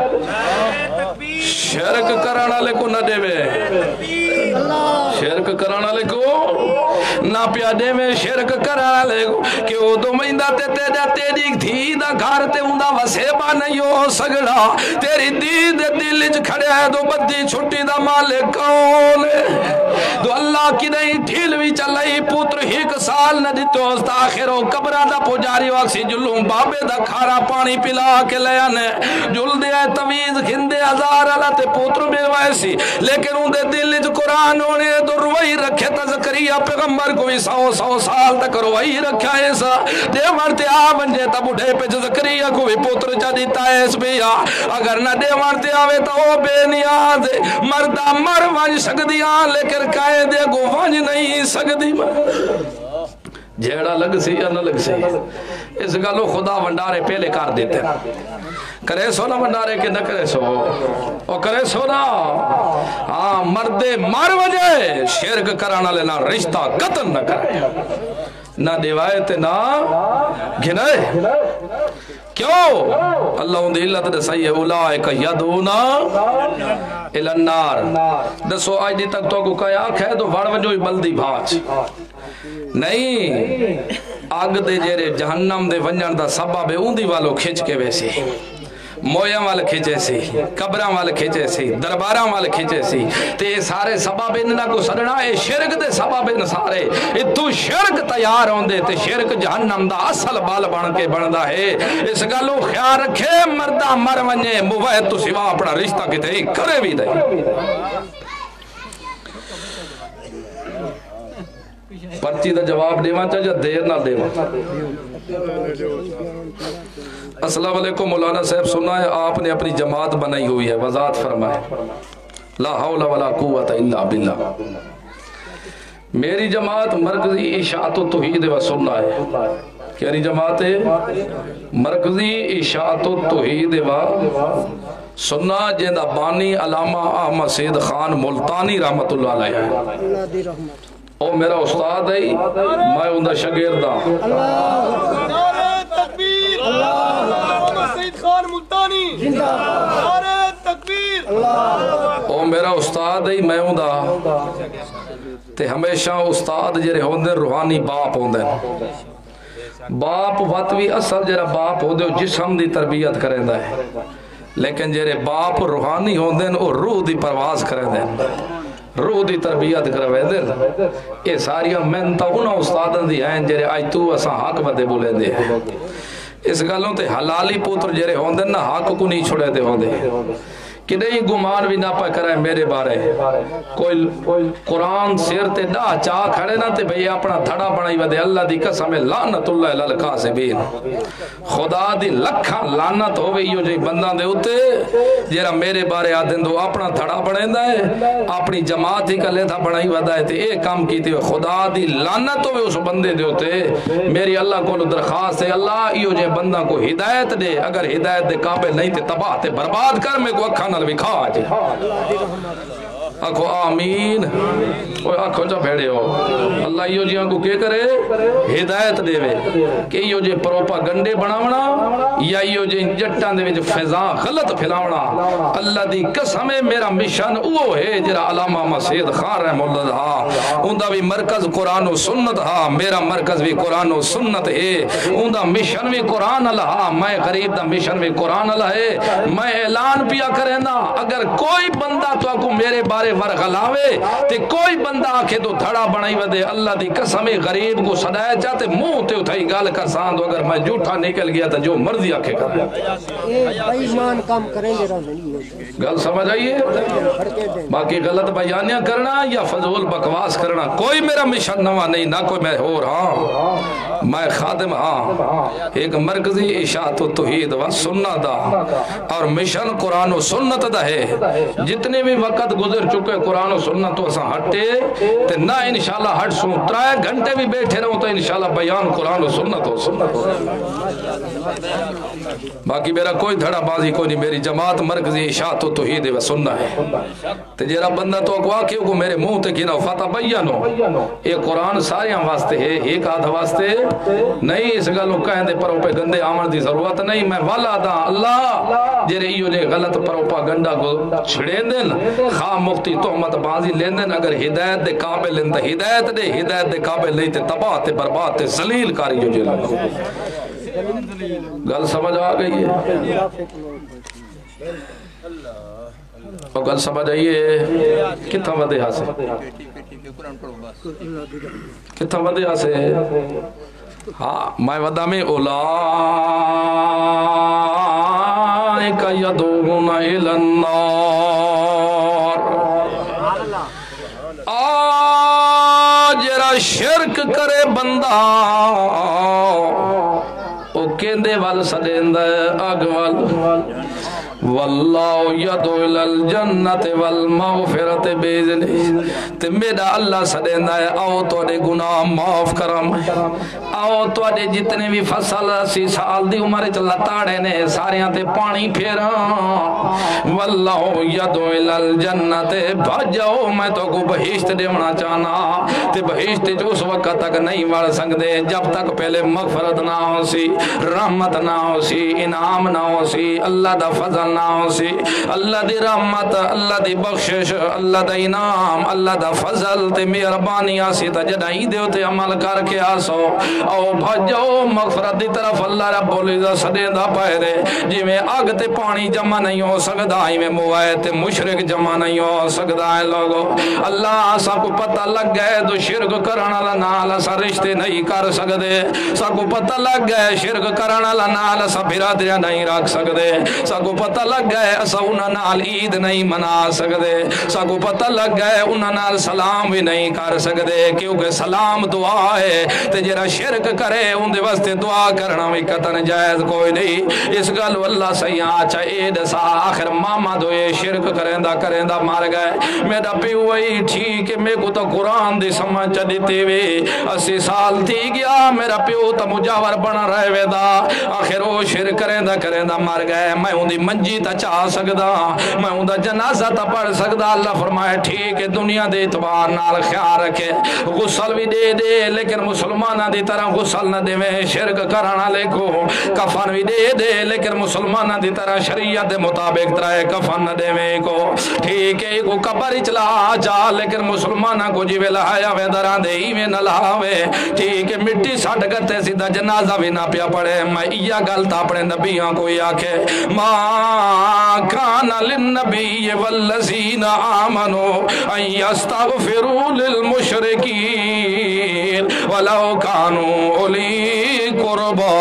A: دے شرک کرانا لے کو نہ دے میں شرک کرانا لے کو نہ پیا دے میں شرک کرانا لے کو کہ وہ دو مہندہ تے تے جا تیری دھی دا گھر تے ہوں دا وسیبہ نہیں ہو سگڑا تیری دی دے دلج کھڑے ہے دو بدی چھٹی دا مالک کون ہے دو اللہ کی نہیں ٹھیل بھی چلائی پوتر ایک سال نہ دیتے ہوست آخر ہو قبرہ دا پوجاری واقسی جلوں بابے دا کھارا پانی پلا کے لے آنے جل دے تویز گھندے ہزار اللہ تے پوتر میں ویسی لیکن ان دے دل جو قرآن ہونے دو روئی رکھے تا زکریہ پیغمبر کو بھی سو سو سال تک روئی رکھا ایسا دے مرتے آ بنجے تا بڑھے پہ زکریہ کو بھی پوتر جا دیتا ہے اس بیا اگر نہ دے مرتے آوے تا وہ بے نیاز مردہ مر ونج سکدیاں لیکن کائے دے گو ونج نہیں سکدی جیڑا لگ سی یا نہ لگ سی اس گلو خدا ونڈارے پہلے کر دیتے کرے سو نا ونڈارے کہ نہ کرے سو او کرے سو نا ہاں مردے مار وجہ شرک کرانا لینا رشتہ قتل نہ کرے نہ دیوائے نہ گھنائے کیوں اللہ اندھی اللہ تدہ صحیح ہے اولائک یدونا الانار دسو آج دی تک تو کو کہا آکھ ہے تو وڑ وجوئی بلدی بھاچ نہیں آگ دے جیرے جہنم دے ونجن دا سبب اوندی والو کھچ کے ویسی مویاں والے کھچے سی قبراں والے کھچے سی درباراں والے کھچے سی تے یہ سارے سبب انہاں کو سڑنا اے شرک دے سبب ان سارے اے تو شرک تیار ہوندے تے شرک جہنم دا اصل بال بن کے بندا ہے اس گلو خیال رکھے مردہ مر ونجے موہد تو سوا اپنا رشتہ کتے ہی کرے بھی دے پرچی دا جواب دیواں چاہیے دیر نہ دیواں السلام علیکم مولانا صاحب سنا ہے آپ نے اپنی جماعت بنائی ہوئی ہے وضاحت فرمائے لا حول ولا قوت الا باللہ میری جماعت مرکزی اشاعت و توحید و سنہ ہے کیاری جماعت ہے مرکزی اشاعت و توحید و سنہ جیندہ بانی علامہ احمد سید خان ملتانی رحمت اللہ علیہ ہے او میرا استاد ہے میں اندہ شگردہ
B: نعرہ تکبیر احمد سید خان ملتانی نعرہ تکبیر
A: او میرا استاد ہے میں اندہ تے ہمیشہ استاد جرے ہوندے روحانی باپ ہوندے باپ وطوی اصل جرہ باپ ہوندے جسم دی تربیت کریں دے لیکن جرے باپ روحانی ہوندے او روح دی پرواز کریں دے روح دی تربیت کروے دے یہ ساری محنت انہاں استاداں دی ہیں جرے آج تو اساں حق ودے بولے دے اس گلوں تے حلالی پوتر جرے ہوندے نا حق کو نہیں چھوڑے دے ہوندے کہ نہیں گمان بھی نہ پا کرائے میرے بارے کوئی قرآن سیر تے دا چاہ کھڑے نا تے بھئی اپنا دھڑا بنائی ودے اللہ دی قسم لعنت اللہ للکا سے بین خدا دی لکھا لعنت ہوئے یہ جو بندہ دے ہوتے جیرا میرے بارے آدھن دو اپنا دھڑا بنائیں ہے اپنی جماعت ہی کا لیتا بنائی ودا ہے تے ایک کام کی تے خدا دی لعنت ہوئے اس بندے دے ہوتے میری اللہ کو درخواست ہے اللہ یہ جو بندہ کو ہدایت دے اگر ہدایت دے قابل نہیں تے تباہ تے برباد کر میں کو اکھانا بکھا جی آکھو آمین آکھو جا بھیڑے ہو اللہ یہ جی آنکو کیا کرے ہدایت دے وے کہ یہ جی پروپا گنڈے بناونا یا یہ جی جٹان دے وے فضا غلط پھیلاونا اللہ دی قسم میرا مشن وہ ہے جرا علامہ مسید خان رحم اللہ ہاں اندہ بھی مرکز قرآن و سنت ہاں میرا مرکز بھی قرآن و سنت ہے اندہ مشن بھی قرآن اللہ ہاں میں غریب دا مشن بھی قرآن اللہ ہے میں اعلان پیا کریں نا اگر کوئی بندہ تو آکو میرے بارے ورغلاوے تے کوئی بندہ آکھے تو دھڑا بنائی ودے اللہ دی قسم غریب کو صدایا چاہتے منہ تے اٹھائی گال کر ساندو اگر میں جھوٹا نکل گیا تا جو مرضی آکھے کر
C: ایمان کام کریں گے
A: گل سمجھ آئیے باقی غلط بیانیاں کرنا یا فضول بکواس کرنا کوئی میرا مشن نوا نہیں نہ کوئی میں ہو رہا میں خادم ہاں ایک مرکزی اشاعت و توحید و سنت دا اور مشن قرآن و سنت دا ہے جتنے بھی وقت گزر چکے قرآن و سنت تو اساں ہٹے تے نہ انشاءاللہ ہٹ سوں ترائے گھنٹے بھی بیٹھے رہو تو انشاءاللہ بیان قرآن و سنت ہو سنت باقی میرا کوئی دھڑا بازی کوئی نہیں میری جماعت مرکزی اشاعت و توحید و سنت ہے تے جیرا بندہ تو اکوا کیوں کو میرے منہ تے گنا فتح بیانو یہ قرآن ساریاں واسطے ہے ایک آدھ واسطے نہیں اس گلو کہیں دے پروپے گندے آمن دی ضرورت نہیں میں والا دا اللہ جیرے ایو جے غلط پروپا گنڈا کو چھڑے دن خواہ مفتی تحمت بازی لین دن اگر ہدایت دے قابل لین تے ہدایت دے ہدایت دے قابل نہیں تے تباہ تے برباد تے ذلیل کاری جو جے لگو گل سمجھ آ گئی ہے اور گل سمجھ آئیے کتنا ودے ہاں سے کتنا ودے ہاں سے ہاں میں ودا میں اولائک یدعون الی النار آج جرا شرک کرے بندہ او کیندے وال سدیندہ اگ وال واللہ یدعو الالجنت والمغفرت بیزنی تے میرا اللہ سڑیندہ ہے آؤ تو دے گناہ معاف کرم آؤ تو دے جتنے بھی فصل سی سال دی عمر چلا تاڑے نے ساریاں تے پانی پھیران واللہ یدعو الالجنت بھجاؤ میں تو کو بہشت دیونا چاہنا تے بہشت جو اس وقت تک نہیں وڑ سکتے جب تک پہلے مغفرت نہ ہو سی رحمت نہ ہو سی انعام نہ ہو سی اللہ دا فضل نہ ہو سی اللہ دی رحمت اللہ دی بخشش اللہ دا انعام اللہ دا فضل تے مہربانی آسی تا جڑائی دیو تے عمل کر کے آسو او بھجو مغفرت دی طرف اللہ رب العزت سدے دا پائرے جی میں آگ تے پانی جمع نہیں ہو سکتا ہی میں موائے تے مشرک جمع نہیں ہو سکتا ہے لوگو اللہ سب کو پتہ لگ گئے تو شرک کرنا لنال سا رشتے نہیں کر سکتے سب کو پتہ لگ گئے شرک کرنا لنال سا برادریاں نہیں رکھ سکتے سب کو پتہ لگ گئے اسا انہاں نال عید نہیں منا سکتے سب کو پتہ لگ گئے انہاں نال سلام بھی نہیں کر سکتے کیونکہ سلام دعا ہے تے جرا شرک کرے ان دے واسطے دعا کرنا بھی قطن جائز کوئی نہیں اس گل اللہ سیاں چا عید سا آخر ماما دوئے شرک کرندہ کرندہ مار گئے میرا پیوئی ٹھیک ہے میں کو تو قرآن دی سمجھ دیتے ہوئے اسی سال تھی گیا میرا پیو تو مجاور بنا رہے وے دا آخر وہ شرک کرندہ کرندہ مار گئے میں ہوں دی منجی تا چاہ سکدا میں ہوں دا جنازہ تا پڑھ سکدا اللہ فرمائے ٹھیک ہے دنیا دے اعتبار نال خیال رکھے غسل بھی دے دے لیکن مسلمانہ دی طرح غسل نہ دے میں شرک کرانا لے کو کفن بھی دے دے لیکن مسلمانہ دی طرح شریعت دے مطابق طرح کفن نہ دے میں کو ٹھیک ہے کو قبر چلا جا لیکن مسلمانہ کو جیوے لہایا وے دران دے ہی میں نہ لہاوے ٹھیک ہے مٹی ساٹھ گتے سیدھا جنازہ بھی نہ پیا پڑے میں یہ گلتا اپنے نبیوں کو آکھے ما کان للنبی والذین آمنوا ان یستغفروا للمشرکین ولو کانوا اولی قربا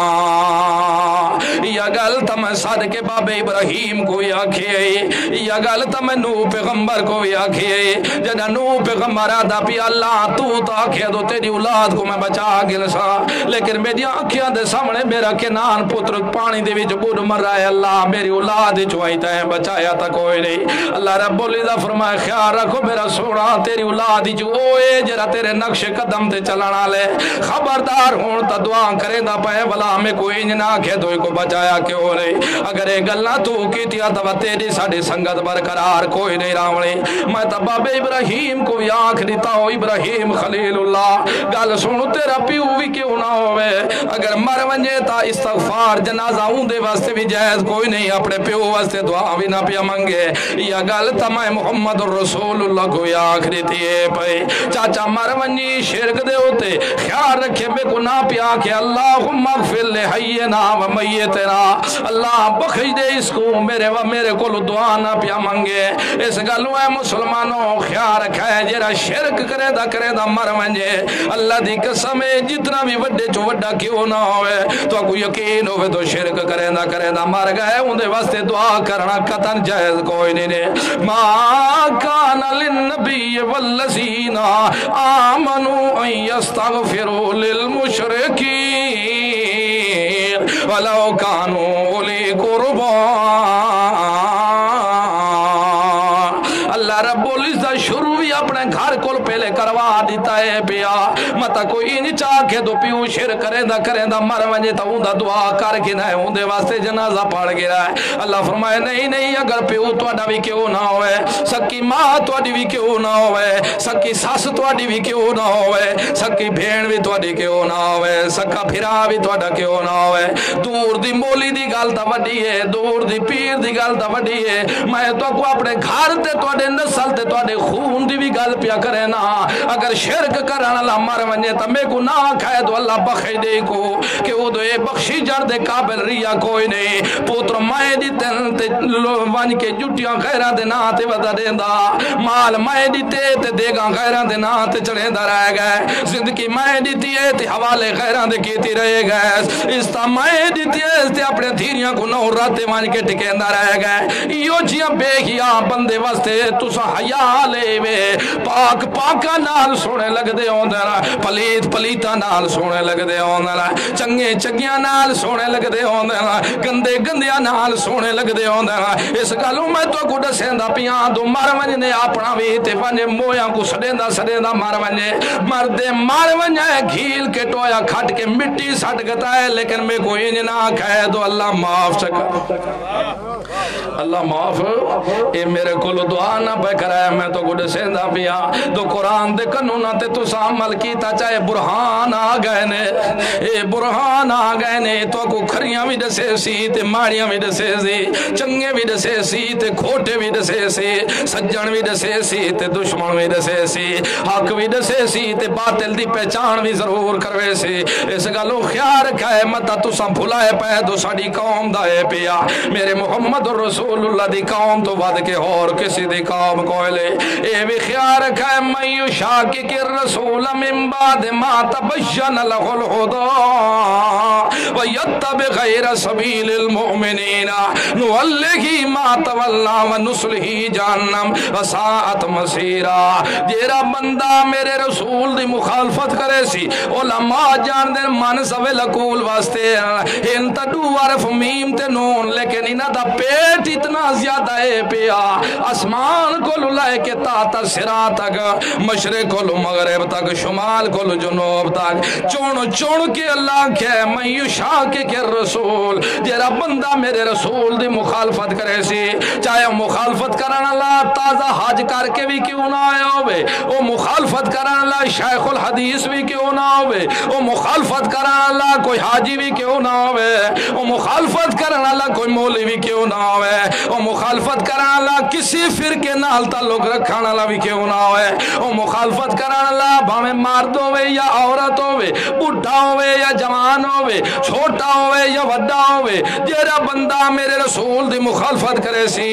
A: یا گلتا میں صادق باب ابراہیم کو آکھے یا گلتا میں نو پیغمبر کو آکھے جنہ نو پیغمبر آدھا پی اللہ تو تاکھے دو تیری اولاد کو میں بچا گلسا لیکن میری آنکھیاں دے سامنے میرا کنان پتر پانی دے وچ بڑھ مر رہا ہے اللہ میری اولاد چوائی تے بچایا تا کوئی نہیں اللہ رب العزت فرمائے خیال رکھو میرا سونا تیری اولاد چوئے جرا تیرے نقش قدم تے چلانا لے خبردار ہون تا دعا کرے دا پائے بلا ہمیں کوئی نہ کھے دوئی کو بچایا کیوں نہیں اگر ایک گلنا تو کی تیا تو تیری ساڑی سنگت برقرار کوئی نہیں راوڑی میں تا باب ابراہیم کو آنکھ دیتا ہو ابراہیم خلیل اللہ گل سنو تیرا پیو بھی کیوں نہ ہوئے اگر مر ونجے تا استغفار جنازہ ہوں دے واسطے بھی جائز کوئی نہیں اپنے پیو واسطے دعا بھی نہ پیا منگے یا گل تمہیں محمد رسول اللہ کو آنکھ دیتی ہے پہ چاچا مر ونجی شرک دے ہوتے خیال رکھے بے کو نہ پیا کہ اللہم اغفر لے حینا و میتنا اللہ بخش دے اس کو میرے و میرے کو دعا نہ پیا منگے اس گلو ہے مسلمانوں خیال رکھا ہے جیرا شرک کرے دا کرے دا مر ونجے اللہ دی قسم ہے جتنا بھی وڈے چو وڈا کیوں نہ ہوئے تو کو یقین ہوئے تو شرک کرے دا کرے دا مر گئے ان دے واسطے دعا کرنا قطن جائز کوئی نہیں ما کان للنبی والذین آمنوا ان یستغفروا للمشرکین ولو کانوا اولی قربا اللہ رب العزت شروع بھی اپنے گھر کو پہلے کروا دیتا ہے پیا متا کوئی نہیں چاہ کے دو پیو شر کریں دا کریں دا مر ونجے تا ہوں دا دعا کر کے نہ ہوں دے واسطے جنازہ پڑھ گیا ہے اللہ فرمائے نہیں نہیں اگر پیو توڑا بھی کیوں نہ ہوئے سکی ماں توڑی بھی کیوں نہ ہوئے سکی ساس توڑی بھی کیوں نہ ہوئے سکی بھین بھی توڑی کیوں نہ ہوئے سکا پھرا بھی توڑا کیوں نہ ہوئے دور دی مولی دی گل تا وڈی ہے دور دی پیر دی گل تا وڈی ہے میں تو کو اپنے گھر تے توڑے نسل تے توڑے خون دی بھی گل پیا کرے نا اگر شرک کرنا اللہ مر ونجے تا میں کو نہ کھائے تو اللہ بخش دے کو کہ وہ دو بخشی جر دے قابل ریا کوئی نہیں پوتر مائے دی تن تے ون کے جٹیاں غیران دے نا تے ودا دے دا مال مائے دی تے تے دے گا غیران دے نا تے چڑھے دا رہ گئے زندگی مائے دی تے تے حوالے غیران دے کیتی رہے گئے اس تا مائے دی تے اپنے دھیریاں کو نو راتے ون کے ٹکے دا رہ گئے یو جیاں بے گیا بندے واسطے تسا حیا لے وے پاک پاک چنگا نال سونے لگ دے ہوندے نا پلیت پلیتا نال سونے لگ دے ہوندے نا چنگے چنگیاں نال سونے لگ دے ہوندے نا گندے گندیاں نال سونے لگ دے ہوندے نا اس گالوں میں تو کو دسیندا پیاں دو مر ونجنے اپنا وی تے ونجے مویاں کو سڑیندا سڑیندا مر ونجے مردے مر ونجے گھیل کے ٹویا کھٹ کے مٹی سٹ گتا ہے لیکن میں کوئی انج نہ کہے تو اللہ معاف چکا اللہ معاف اے میرے کول دعا نہ پہ کرائے میں تو کو دسیندا پیاں تو قرآن دے قانوناں تے تو عمل کیتا چاہے برہان آ گئے نے اے برہان آ گئے نے تو کو کھریاں بھی دسے سی تے ماڑیاں بھی دسے سی چنگے بھی دسے سی تے کھوٹے بھی دسے سی سجن بھی دسے سی تے دشمن بھی دسے سی حق بھی دسے سی تے باطل دی پہچان بھی ضرور کروے سی اس گالوں خیال رکھائے متا تو سا بھلائے پہ دو ساڑی قوم دائے پیا میرے محمد رسول اللہ دی قوم تو ود کے اور کسی دی قوم کوئلے اے بھی خیال رکھائے من یشاقق الرسول من بعد ما تبین له الہدی ویتبع غیر سبیل المؤمنین نولہ ما تولا ونصلہ جہنم وساعت مصیرا جیرا بندہ میرے رسول دی مخالفت کرے سی علماء جان دے من سوے لکول واسطے ان تدو عرف میم تے نون لیکن انہ دا پیٹ اتنا زیادہ ہے پیا اسمان کو لائے کے تاتا سرا تک مشرق کو مغرب تک شمال کو جنوب تک چون چون کے اللہ کہے من یشاقق الرسول جیرا بندہ میرے رسول دی مخالفت کرے سی چاہے مخالفت کرنا اللہ تازہ حج کر کے بھی کیوں نہ آئے ہوئے وہ مخالفت کرنا اللہ شیخ الحدیث بھی کیوں نہ ہوئے وہ مخالفت کرنا اللہ کوئی حاجی بھی کیوں نہ ہوئے وہ مخالفت کرنا اللہ کوئی مولوی بھی کیوں نہ ہوئے وہ مخالفت کرنا اللہ کسی فرقے نال تعلق رکھانا اللہ بھی کیوں نہ ہوئے وہ مخالفت کرنا اللہ بھامیں مرد ہوئے یا عورت ہوئے بڑھا ہوئے یا جوان ہوئے چھوٹا ہوئے یا وڈا ہوئے جیرا بندہ میرے رسول دی مخالفت کرے سی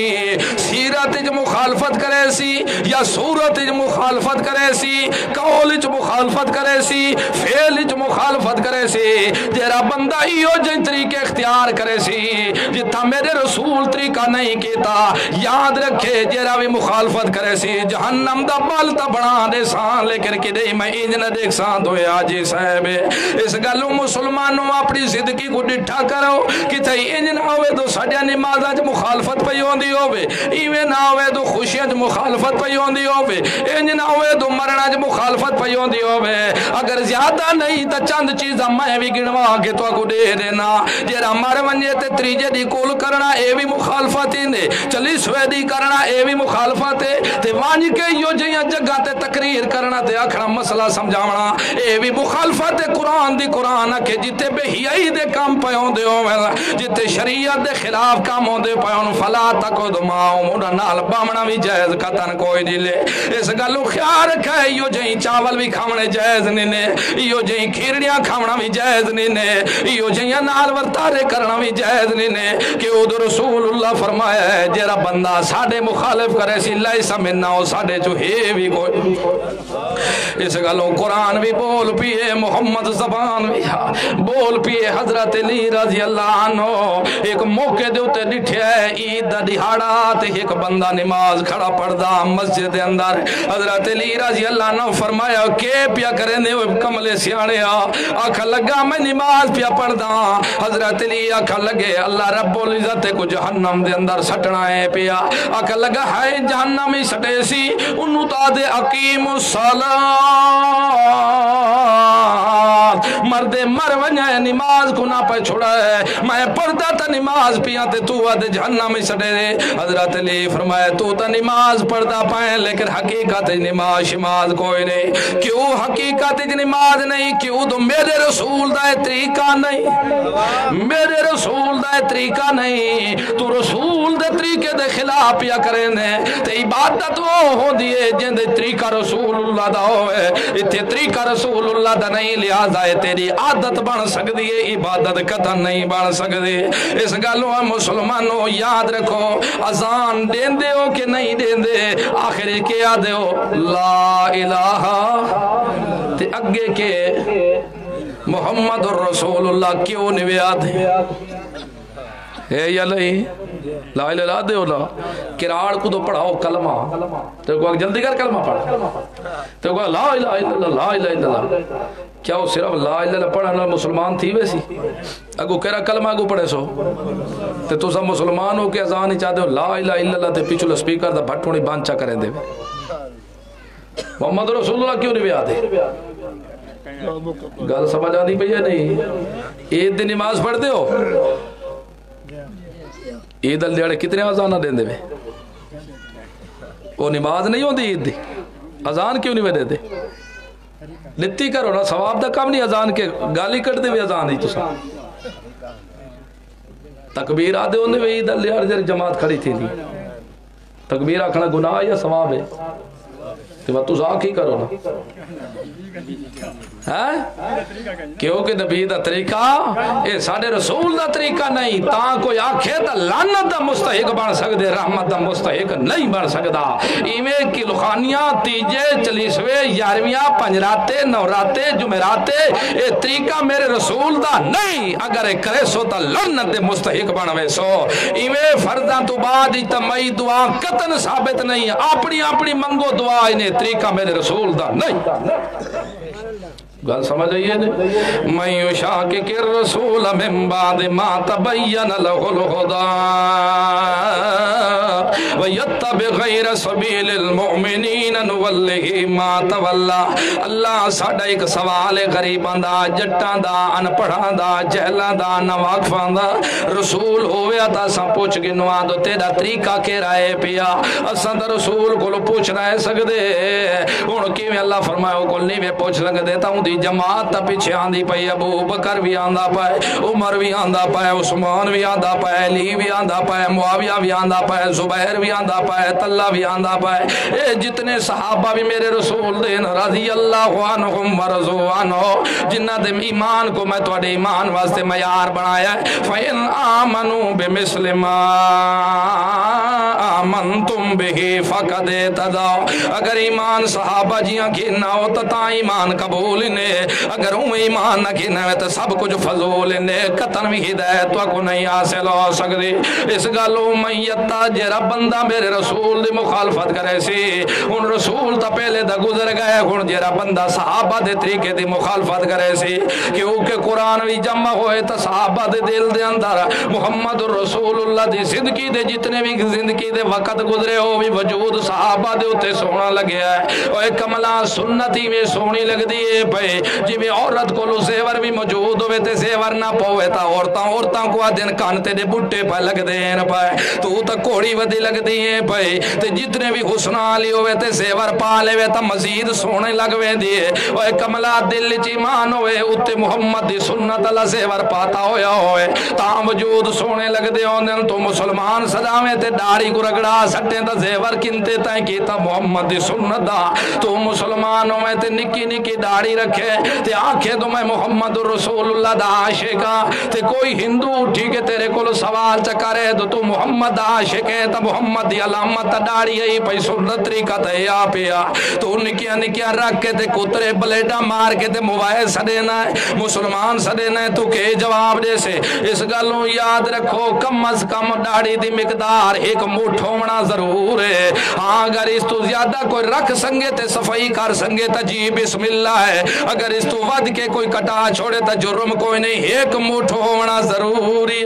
A: سیرت جو مخالفت کرے سی یا صورت جو مخالفت کرے سی قول جو مخالفت کرے سی فعل جو مخالفت کرے سی جیرا بندہ ایو جن طریقے اختیار کرے سی جتا میرے رسول طریقہ نہیں کیتا یاد رکھے جیرا بھی مخالفت کرے سی جہنم دا بالتا بڑھا دے سان لیکن کہ دے میں انج نہ دیکھ سان دو آجی صاحب اس گلوں مسلمانوں اپنی زندگی کو ڈٹھا کرو کہ تھی انج نہ ہوئے تو سڑیا نمازہ جو مخالفت پہ ہوندی ہوئے ایوے نہ ہوئے تو خوشیاں جو مخالفت پہ ہوندی ہوئے انج نہ ہوئے تو مرنا جو مخالفت پہ ہوندی ہوئے اگر زیادہ نہیں تا چند چیزاں میں بھی گنوا کے تو کو دے دینا جیرا مر ونجے تے تریجے دی کول کرنا اے بھی مخالفت ہی نے چلی سویدی کرنا اے بھی مخالفت ہے تے وانج کے یو جیاں جگہ تے تقریر کرنا تے آکھنا مسئلہ سمجھاونا اے بھی مخالفت ہے قرآن دی قرآن کے جتے بے ہی دے کام پہ ہوندے ہوئے جتے شریعت دے خلاف کام ہوندے پہ ہوں فلا تکو دماؤ موڑا نال بامنا بھی جائز قطن کوئی دلے اس گلو خیال رکھا ہے یو جہیں چاول بھی کھامنے جائز نینے یو جہیں کھیرڑیاں کھامنا بھی جائز نینے یو جہیں نال ورطارے کرنا بھی جائز نینے کہ او دو رسول اللہ فرمایا ہے جیرا بندہ ساڑھے مخالف کرے سی لیسا مننا ہو ساڑھے جو ہے بھی کوئی اس گلوں قرآن بھی بول پیے محمد زبان بھی بول پیے حضرت علی رضی اللہ عنہ ایک موقع دیوتے ڈٹھے ہے عید دا دہاڑا تے ایک بندہ نماز کھڑا پڑھدا مسجد دے اندر حضرت علی رضی اللہ عنہ فرمایا کہ پیا کریں دے ہوئے کملے سیانے آکھا لگا میں نماز پیا پڑھدا حضرت علی آکھا لگے اللہ رب العزت کو جہنم دے اندر سٹنا ہے پیا آکھا لگا ہے جہنم ہی سٹے سی انہوں تا دے اقیم الصلاة مردے مر ونجائے نماز کو نہ پہ چھوڑا ہے میں پڑھتا تا نماز پیا تے تو آدھے جہنم میں سڑے دے حضرت علی فرمایا تو تا نماز پڑھتا پائیں لیکن حقیقت نماز شماز کوئی نہیں کیوں حقیقت نماز نہیں کیوں تو میرے رسول دا طریقہ نہیں میرے رسول دا طریقہ نہیں تو رسول دے طریقے دے خلاف پیا کریں دے تے عبادت وہ ہو دیئے جن دے طریقہ رسول اللہ دا ہوئے اتھے طریقہ رسول اللہ دا نہیں لہذا ہے تیری عادت بن سکتی ہے عبادت قطن نہیں بن سکتی اس گلوں مسلمانوں یاد رکھو اذان دین دے ہو کہ نہیں دین دے آخر کیا دے ہو لا الہ تے اگے کے محمد الرسول اللہ کیوں نویات ہے ہے یا نہیں؟ لا الہ الا دے ہونا کراڑ کو تو پڑھاؤ کلمہ تو کو جلدی کر کلمہ پڑھ تو کو لا الہ الا اللہ لا الہ الا اللہ کیا وہ صرف لا الہ الا اللہ پڑھنا مسلمان تھی ویسی اگو کہرا کلمہ اگو پڑھے سو تے تو سب مسلمان ہو کے اذان ہی چاہتے ہو لا الہ الا اللہ تے پیچھو سپیکر دا بھٹونی بانچا کریں دے محمد رسول اللہ کیوں نہیں بھی آتے گل سمجھ آنی پہ یا نہیں؟ عید دی نماز پڑھتے ہو عید الدیاڑے کتنے آزانہ دیں دے میں وہ نماز نہیں ہوتی عید دی آزان کیوں نہیں میں دیتے لتی کرو نا ثواب دا کم نہیں آزان کے گالی کٹ دے بھی آزان ہی تو سا تکبیر آدھے ہونے میں عید الدیاڑے جر جماعت کھڑی تھی نہیں تکبیر آکھنا گناہ یا ثواب ہے تو تو ساکھ ہی کرو نا کیونکہ نبی دا طریقہ اے ساڑھے رسول دا طریقہ نہیں تاں کوئی آنکھے دا لعنت دا مستحق بن سکدے رحمت دا مستحق نہیں بن سکدا ایویں کی لخانیاں تیجے چلیسوے یارویاں پنجراتے نوراتے جمعراتے اے طریقہ میرے رسول دا نہیں اگر اے کرے سو تا لعنت دے مستحق بنوے سو ایویں فرضاں تو بعد اجتماعی دعا قطن ثابت نہیں اپنی اپنی منگو دعا انہیں طریقہ میرے رسول دا نہیں گل سمجھ آئیے نے من یشاقق الرسول من بعد ما تبین له الہدی ویتبع غیر سبیل المؤمنین نولہ ما تولی اللہ ساڑھا ایک سوال غریبان دا جٹان دا انپڑھان دا جہلان دا نواقفان دا رسول ہوئے تا سا پوچھ گنوا دو تیرا طریقہ کے رائے پیا اسان دا رسول کو لو پوچھ رہے سکدے ان کی میں اللہ فرمائے کل نہیں میں پوچھ لگ دیتا ہوں دی جماعت تا پیچھے آندھی پئی ابو بکر بھی آندھا پائے عمر بھی آندھا پائے عثمان بھی آندھا پائے علی بھی آندھا پائے معاویہ بھی آندھا پائے زبیر بھی آندھا پائے طلحہ بھی آندھا پائے اے جتنے صحابہ بھی میرے رسول دین رضی اللہ عنہم ورضوا عنہ جنہ دے ایمان کو میں توڑے ایمان واسطے معیار بنایا ہے فَإِنْ آمَنُوا بِمِثْلِ مَا آمَنْتُمْ بِهِ فَقَدْ اهْتَدَوْا اگر ایمان صحابہ جیاں گھنا ہو تا ایمان قبول نے اگر ہوں ایمان نہ گھنا ہے تو سب کچھ فضول نے قطن بھی ہدایت تو کو نہیں حاصل ہو سکتی اس گالو میتا جرا بندہ میرے رسول دی مخالفت کرے سی ان رسول تا پہلے دا گزر گئے ہون جرا بندہ صحابہ دے طریقے دی مخالفت کرے سی کیونکہ قرآن بھی جمع ہوئے تا صحابہ دے دل دے اندر محمد رسول اللہ دی زندگی دے جتنے بھی زندگی دے وقت گزرے ہو بھی وجود صحابہ دے اتے سونا لگے ہے اور کملا سنتی میں سونی لگ دیئے پہ جی میں عورت کو لو زیور بھی موجود ہوئے تے زیور نہ پوئے تا عورتاں عورتاں کو دن کانتے دے بٹے پہ لگ دین پہ تو تا کوڑی ودی لگ دیئے پہ تے جتنے بھی حسنہ لی ہوئے تے زیور پالے ہوئے تا مزید سونے لگوے دیئے اور کملا دل چیمان ہوئے اتے محمد دی سنت اللہ زیور پاتا ہویا ہوئے تا وجود سونے لگ دے ہوندن تو مسلمان صدامے تے داڑی کو رگڑا سٹیں تا زیور کنتے تائیں کیتا محمد دی سنت دا تو مسلمان ہوئے تے نکی نکی داڑی رکھے تے آنکھیں تو میں محمد رسول اللہ دا عاشقہ تے کوئی ہندو اٹھی کے تیرے کو سوال چکارے تو تو محمد عاشق ہے تا محمد دی علامت داڑی ہے پئی سنت طریقہ تے یا پیا تو نکیاں نکیاں رکھ کے تے کترے بلیڈا مار کے تے موبائل سڑینا ہے مسلمان سڑینا ہے تو کہ جواب دے سے اس گلوں یاد رکھو کم از کم داڑی دی مقدار ایک مٹھ ہونا ضرور ہے ہاں اگر اس تو زیادہ کوئی رکھ سنگے تے صفائی کر سنگے تا جی بسم اللہ ہے اگر اس تو ود کے کوئی کٹا چھوڑے تا جرم کوئی نہیں ایک مٹھ ہونا ضروری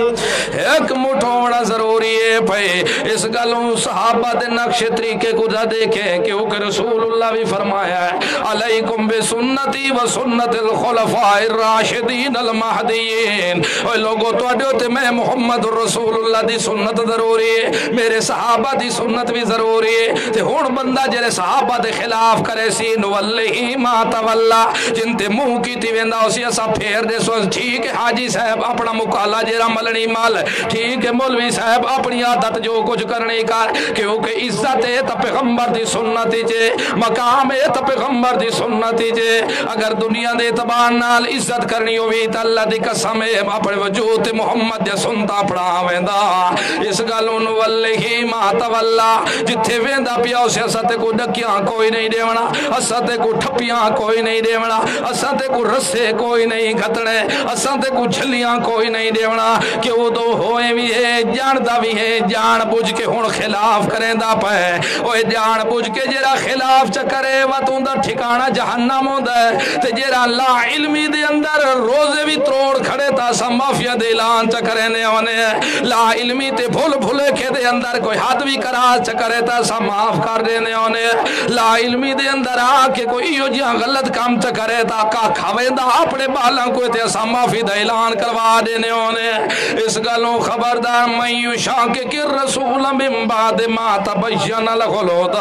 A: ہے ایک مٹھ ہونا ضروری ہے بھائی اس گلوں صحابہ دے نقش طریقے کو جا دیکھیں کیونکہ رسول اللہ بھی فرمایا ہے علیکم بسنتی و سنت الخلفاء الراشدین المہدیین اور لوگوں تو اڈیو تے میں محمد رسول اللہ دی سنت ضروری ہے میرے صحابہ دی سنت بھی ضروری ہے تے ہون بندہ جرے صحابہ دے خلاف کرے سی نواللہی ما تولا جن تے منہ کی تی ویندہ اسی ایسا پھیر دے سو ٹھیک ہے حاجی صاحب اپنا مکالا جیرا ملنی مال ٹھیک ہے مولوی صاحب اپنی عادت جو کچھ کرنے کار کیونکہ عزت ہے تا پیغمبر دی سنتی جے مقام ہے تا پیغمبر دی سنتی جے اگر دنیا دے اعتبار نال عزت کرنی ہوئی تا اللہ دی قسم ہے اپنے وجود محمد دے سنتا پڑھا ویندہ اس گلوں واللہ نُوَلِّهِ مَا تَوَلَّى جتھے ویندا پیا اسے اساں تے کو ڈکیاں کوئی نہیں دیونا اساں تے کو ٹھپیاں کوئی نہیں دیونا اساں تے کو رسے کوئی نہیں گھتنے اساں تے کو جھلیاں کوئی نہیں دیونا کہ وہ تو ہوئے بھی ہے جاندا بھی ہے جان بوجھ کے ہن خلاف کریندا پے اوے جان بوجھ کے جڑا خلاف چ کرے وا تو دا ٹھکانہ جہنم ہوندا ہے تے جڑا لا علمی دے اندر روزے بھی تروڑ کھڑے تا سا مافیا دے اعلان چ کرنے اونے لا علمی تے بھول بھولے کے دے اندر کوئی حد بھی کرا چ کرے تا سا معاف کر دینے اونے لا علمی دے اندر آ کے کوئی یو جہاں غلط کام چ کرے تا کا کھاویندا اپنے بالاں کو تے سا معافی دا اعلان کروا دینے اونے اس گلوں خبردار میں یشاقق الرسول من بعد ما تبین له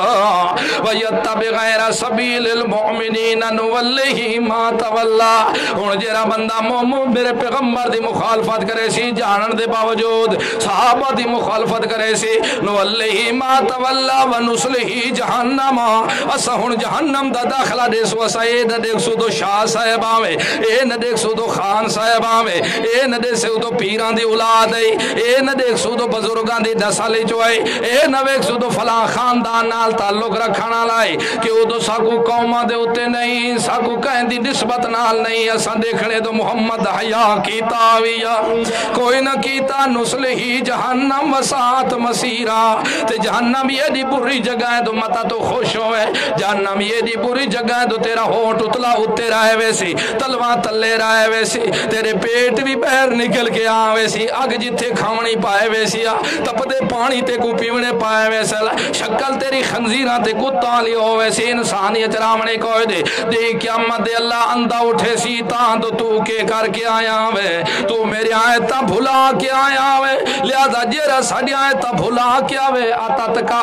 A: الهدى ويتبع غیر سبیل المؤمنین نولہ ما تولا ہن جڑا بندہ مومن میرے پیغمبر دی مخالفت کرے سی جانن دے باوجود صحابہ دی مخالفت کرے سی نولہ ما تولا ونصلہ جہنم اسا ہن جہنم دا داخلہ دے سو اسا اے نہ دیکھ سو تو شاہ صاحباں میں اے نہ دیکھ سو تو خان صاحباں میں اے نہ دیکھ سو تو پیراں دی اولاد ہے اے نہ دیکھ سو تو بزرگاں دی نسل چ ہے اے نہ ویکھ سو تو فلاں خاندان نال تعلق رکھن والا ہے کہ او تو ساکو قوماں دے اوتے نہیں ساکو کہیں دی نسبت نال نہیں اساں دیکھنے تو محمد حیا کیتا ویا کوئی نہ کیتا نسلہ جہنم وسات مسیرا تے جہنم یہ دی بری جگہ ہے تو متا تو خوش ہوئے جہنم یہ دی بری جگہ ہے تو تیرا ہونٹ اتلا اتے رہے ویسی تلواں تلے رہے ویسی تیرے پیٹ بھی بہر نکل کے آ ویسی اگ جتھے کھاونی پائے ویسی تپدے پانی تے کو پیونے پائے ویسی شکل تیری خنزیرہ تے کتا لی ہو ویسی انسانیت رامنے کوئی دے دے قیامت دے اللہ اندہ اٹھے سی تاں تو تو کے کر کے آیا وے تو میری آیتہ بھلا کے آیا وے لہذا جیرہ ساڑی آیتہ بھلا کے آوے آتا تکا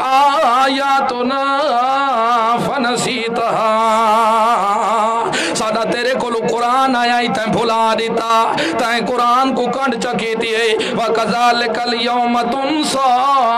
A: آیاتنا فنسیتہا سادہ تیرے کلو قرآن آیا ہی تین بھلا دیتا تین قرآن کو کنڈ چکیتی ہے وَقَذَلِكَ الْيَوْمَ تُنْسَا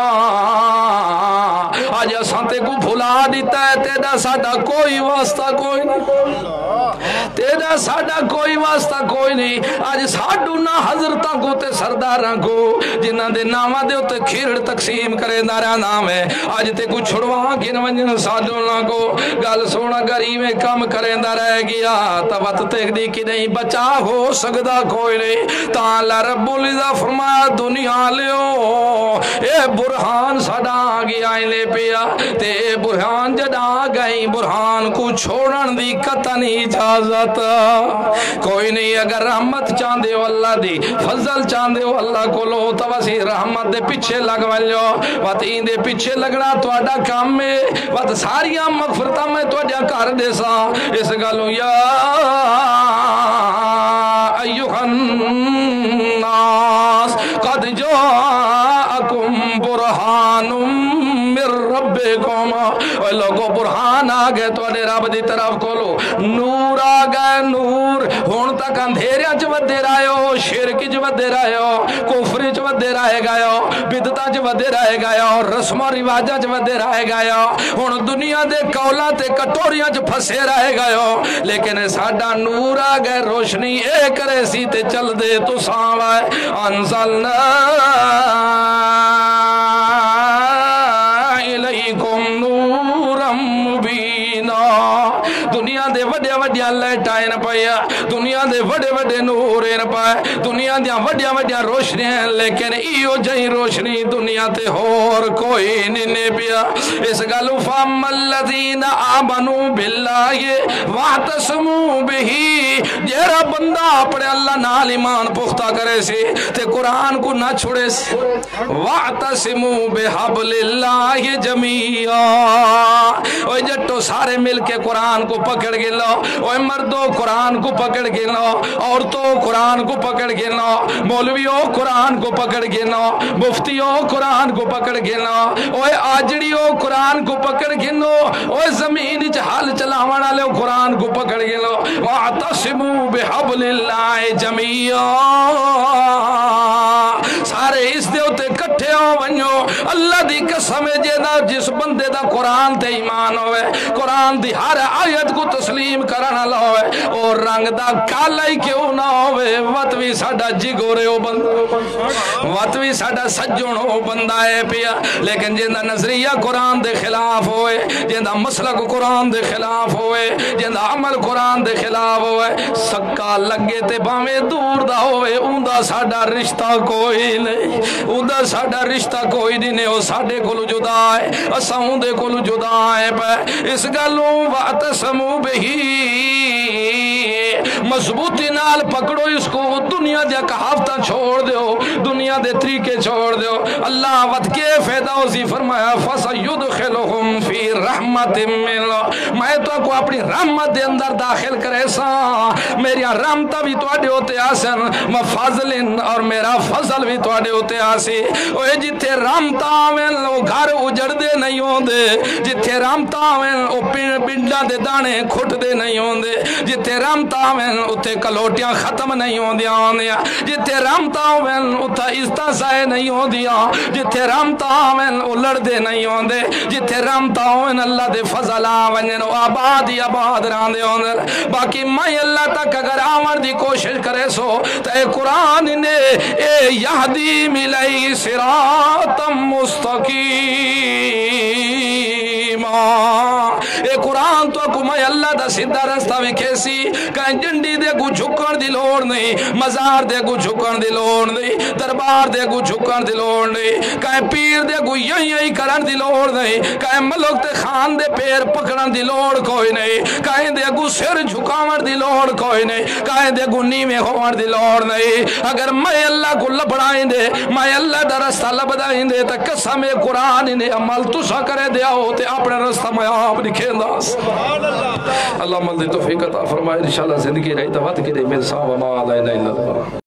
A: آج سانتے کو بھلا دیتا ہے تیرا ساڑا کوئی واسطہ کوئی نہیں تیرا ساڑا کوئی واسطہ کوئی نہیں آج ساڑھو نا حضرتاں کو تے سرداراں کو جنہ دے نامہ دے ہوتے کھیرڑ تقسیم کرے دارا نام ہے آج تے کو چھڑوا گن ونجن ساڑھو نا کو گال سونا گریویں کم کرے دارا ہے گیا تبت تیک دی کی نہیں بچا ہو سکتا کوئی نہیں تعالی رب العزہ فرمایا دنیا لیو اے برہان ساڑا آگیا لے پیا تے برہان جدا گئی برہان کو چھوڑن دی قطن اجازت کوئی نہیں اگر رحمت چاندے ہو اللہ دی فضل چاندے ہو اللہ کو لو تو وسی رحمت دے پیچھے لگ ولیو وات این دے پیچھے لگنا تو اڈا کام میں وات ساریاں مغفرتہ میں تو اڈا کر دے سا اس گلو یا ایوہ الناس قد جاءکم برہان من ربکم اے لوگو برہان آگئے تو اڈے رب دی طرف کھولو نور آگئے نور ہون تک اندھیریاں چ ودے رہے ہو شرک چ ودے رہے ہو کفر چ ودے رہے گئے ہو بدعتاں چ ودے رہے گئے ہو رسم و رواجاں چ ودے رہے گئے ہو ہن دنیا دے کولاں تے کٹوریاں چ پھسے رہے گئے ہو لیکن ساڈا نور آ گئے روشنی اے کرے سی تے چل دے تو ساوائے انزلنا الیکم نورا مبینا دنیا دے وڈے وڈے لائٹائیں پایا دنیا دے وڈے وڈے نوریں پائے دنیا دیا وڈیا وڈیا روشنیاں لیکن ایو جہی روشنی دنیا تے ہور کوئی نہیں پیا اس گلو فام الذین آمنوا باللہ واعتصموا بہی جیرا بندہ اپنے اللہ نال ایمان پختہ کرے سی تے قرآن کو نہ چھوڑے سی واعتصموا بحبل اللہ جمیعا اوہ جٹو سارے مل کے قرآن کو پکڑ گے لو اوہ مردوں قرآن کو پکڑ گے لو عورتوں قرآن کو پکڑ گے لو مولویوں قرآن کو پکڑ گے لو مفتیوں قرآن کو پکڑ گے لو اوہ آجڑیوں قرآن کو پکڑ گے لو اوہ زمین چ حال چلاوانا لے قرآن کو پکڑ گے لو واعتصموا بحبل اللہ جمیعا سارے اس دے ہوتے کٹھے ہو ونجو اللہ دی قسم جیدہ جس بندے دا قرآن تے ایمان ہوئے قرآن دی ہر آیت کو تسلیم کرنا ہوئے اور رنگ دا کالا ہی کیوں نہ ہوئے وت بھی ساڈا جگورے ہو بندہ وت بھی ساڈا سجن ہو بندہ ہے پیا لیکن جندا نظریہ قرآن دے خلاف ہوئے جندا مسلک قرآن دے خلاف ہوئے جندا عمل قرآن دے خلاف ہوئے سکا لگے تے باویں دور دا ہوئے اوندا ساڈا رشتہ کوئی نہیں اوندا ساڈا رشتہ کوئی نہیں او ساڈے کولو جدا ہے اساں اون دے کولو جدا ہے پہ اس گلوں واعتصموا بہ مضبوطی نال پکڑو اس کو دنیا دے کہاوتاں چھوڑ دیو دنیا دے طریقے چھوڑ دیو اللہ وت کے فائدہ اسی فرمایا فسیدخلہم فی رحمت من میں تو کو اپنی رحمت دے اندر داخل کرے سا میری رحمت بھی تواڈے ہوتے آسن و فضل اور میرا فضل بھی تواڈے ہوتے آسی اوے جتھے رحمت آویں او گھر اجڑ دے نہیں ہوندے جتھے رحمت آویں او پنڈاں دے دانے کھٹ دے نہیں ہوندے جتھے رحمت آویں اتھے کلوٹیاں ختم نہیں ہوندیاں ہوندیاں جتھے رحمت آویں اتھا عزتاں ضائع نہیں ہوندیاں جتھے رحمت آویں او لڑدے نہیں ہوندے جتھے رحمت آویں اللہ دے فضل آویں او آباد ہی آباد رہندے ہوندے باقی میں اللہ تک اگر آون دی کوشش کرے سو تے قرآن نے اے یہدی ملی صراط مستقیم اے قرآن تو کو میں اللہ دا سیدھا رستہ وکھیسی کہیں جنڈی دے کو جھکن دی لوڑ نہیں مزار دے کو جھکن دی لوڑ نہیں دربار دے کو جھکن دی لوڑ نہیں کہیں پیر دے کو یہی یہی کرن دی لوڑ نہیں کہیں ملک تے خان دے پیر پکڑن دی لوڑ کوئی نہیں کہیں دے کو سر جھکاون دی لوڑ کوئی نہیں کہیں دے کو نیویں ہون دی لوڑ نہیں اگر میں اللہ کو لبڑائیں دے میں اللہ دا رستہ لبدائیں دے تا قسم قرآن نے عمل تسا کرے دیا ہو تے اپنے رستہ میں آپ لکھیں دا اللہ عمل دی توفیق عطا فرمائے انشاءاللہ زندگی رہی تو وقت کی دے من صاحب ما علینا الا اللہ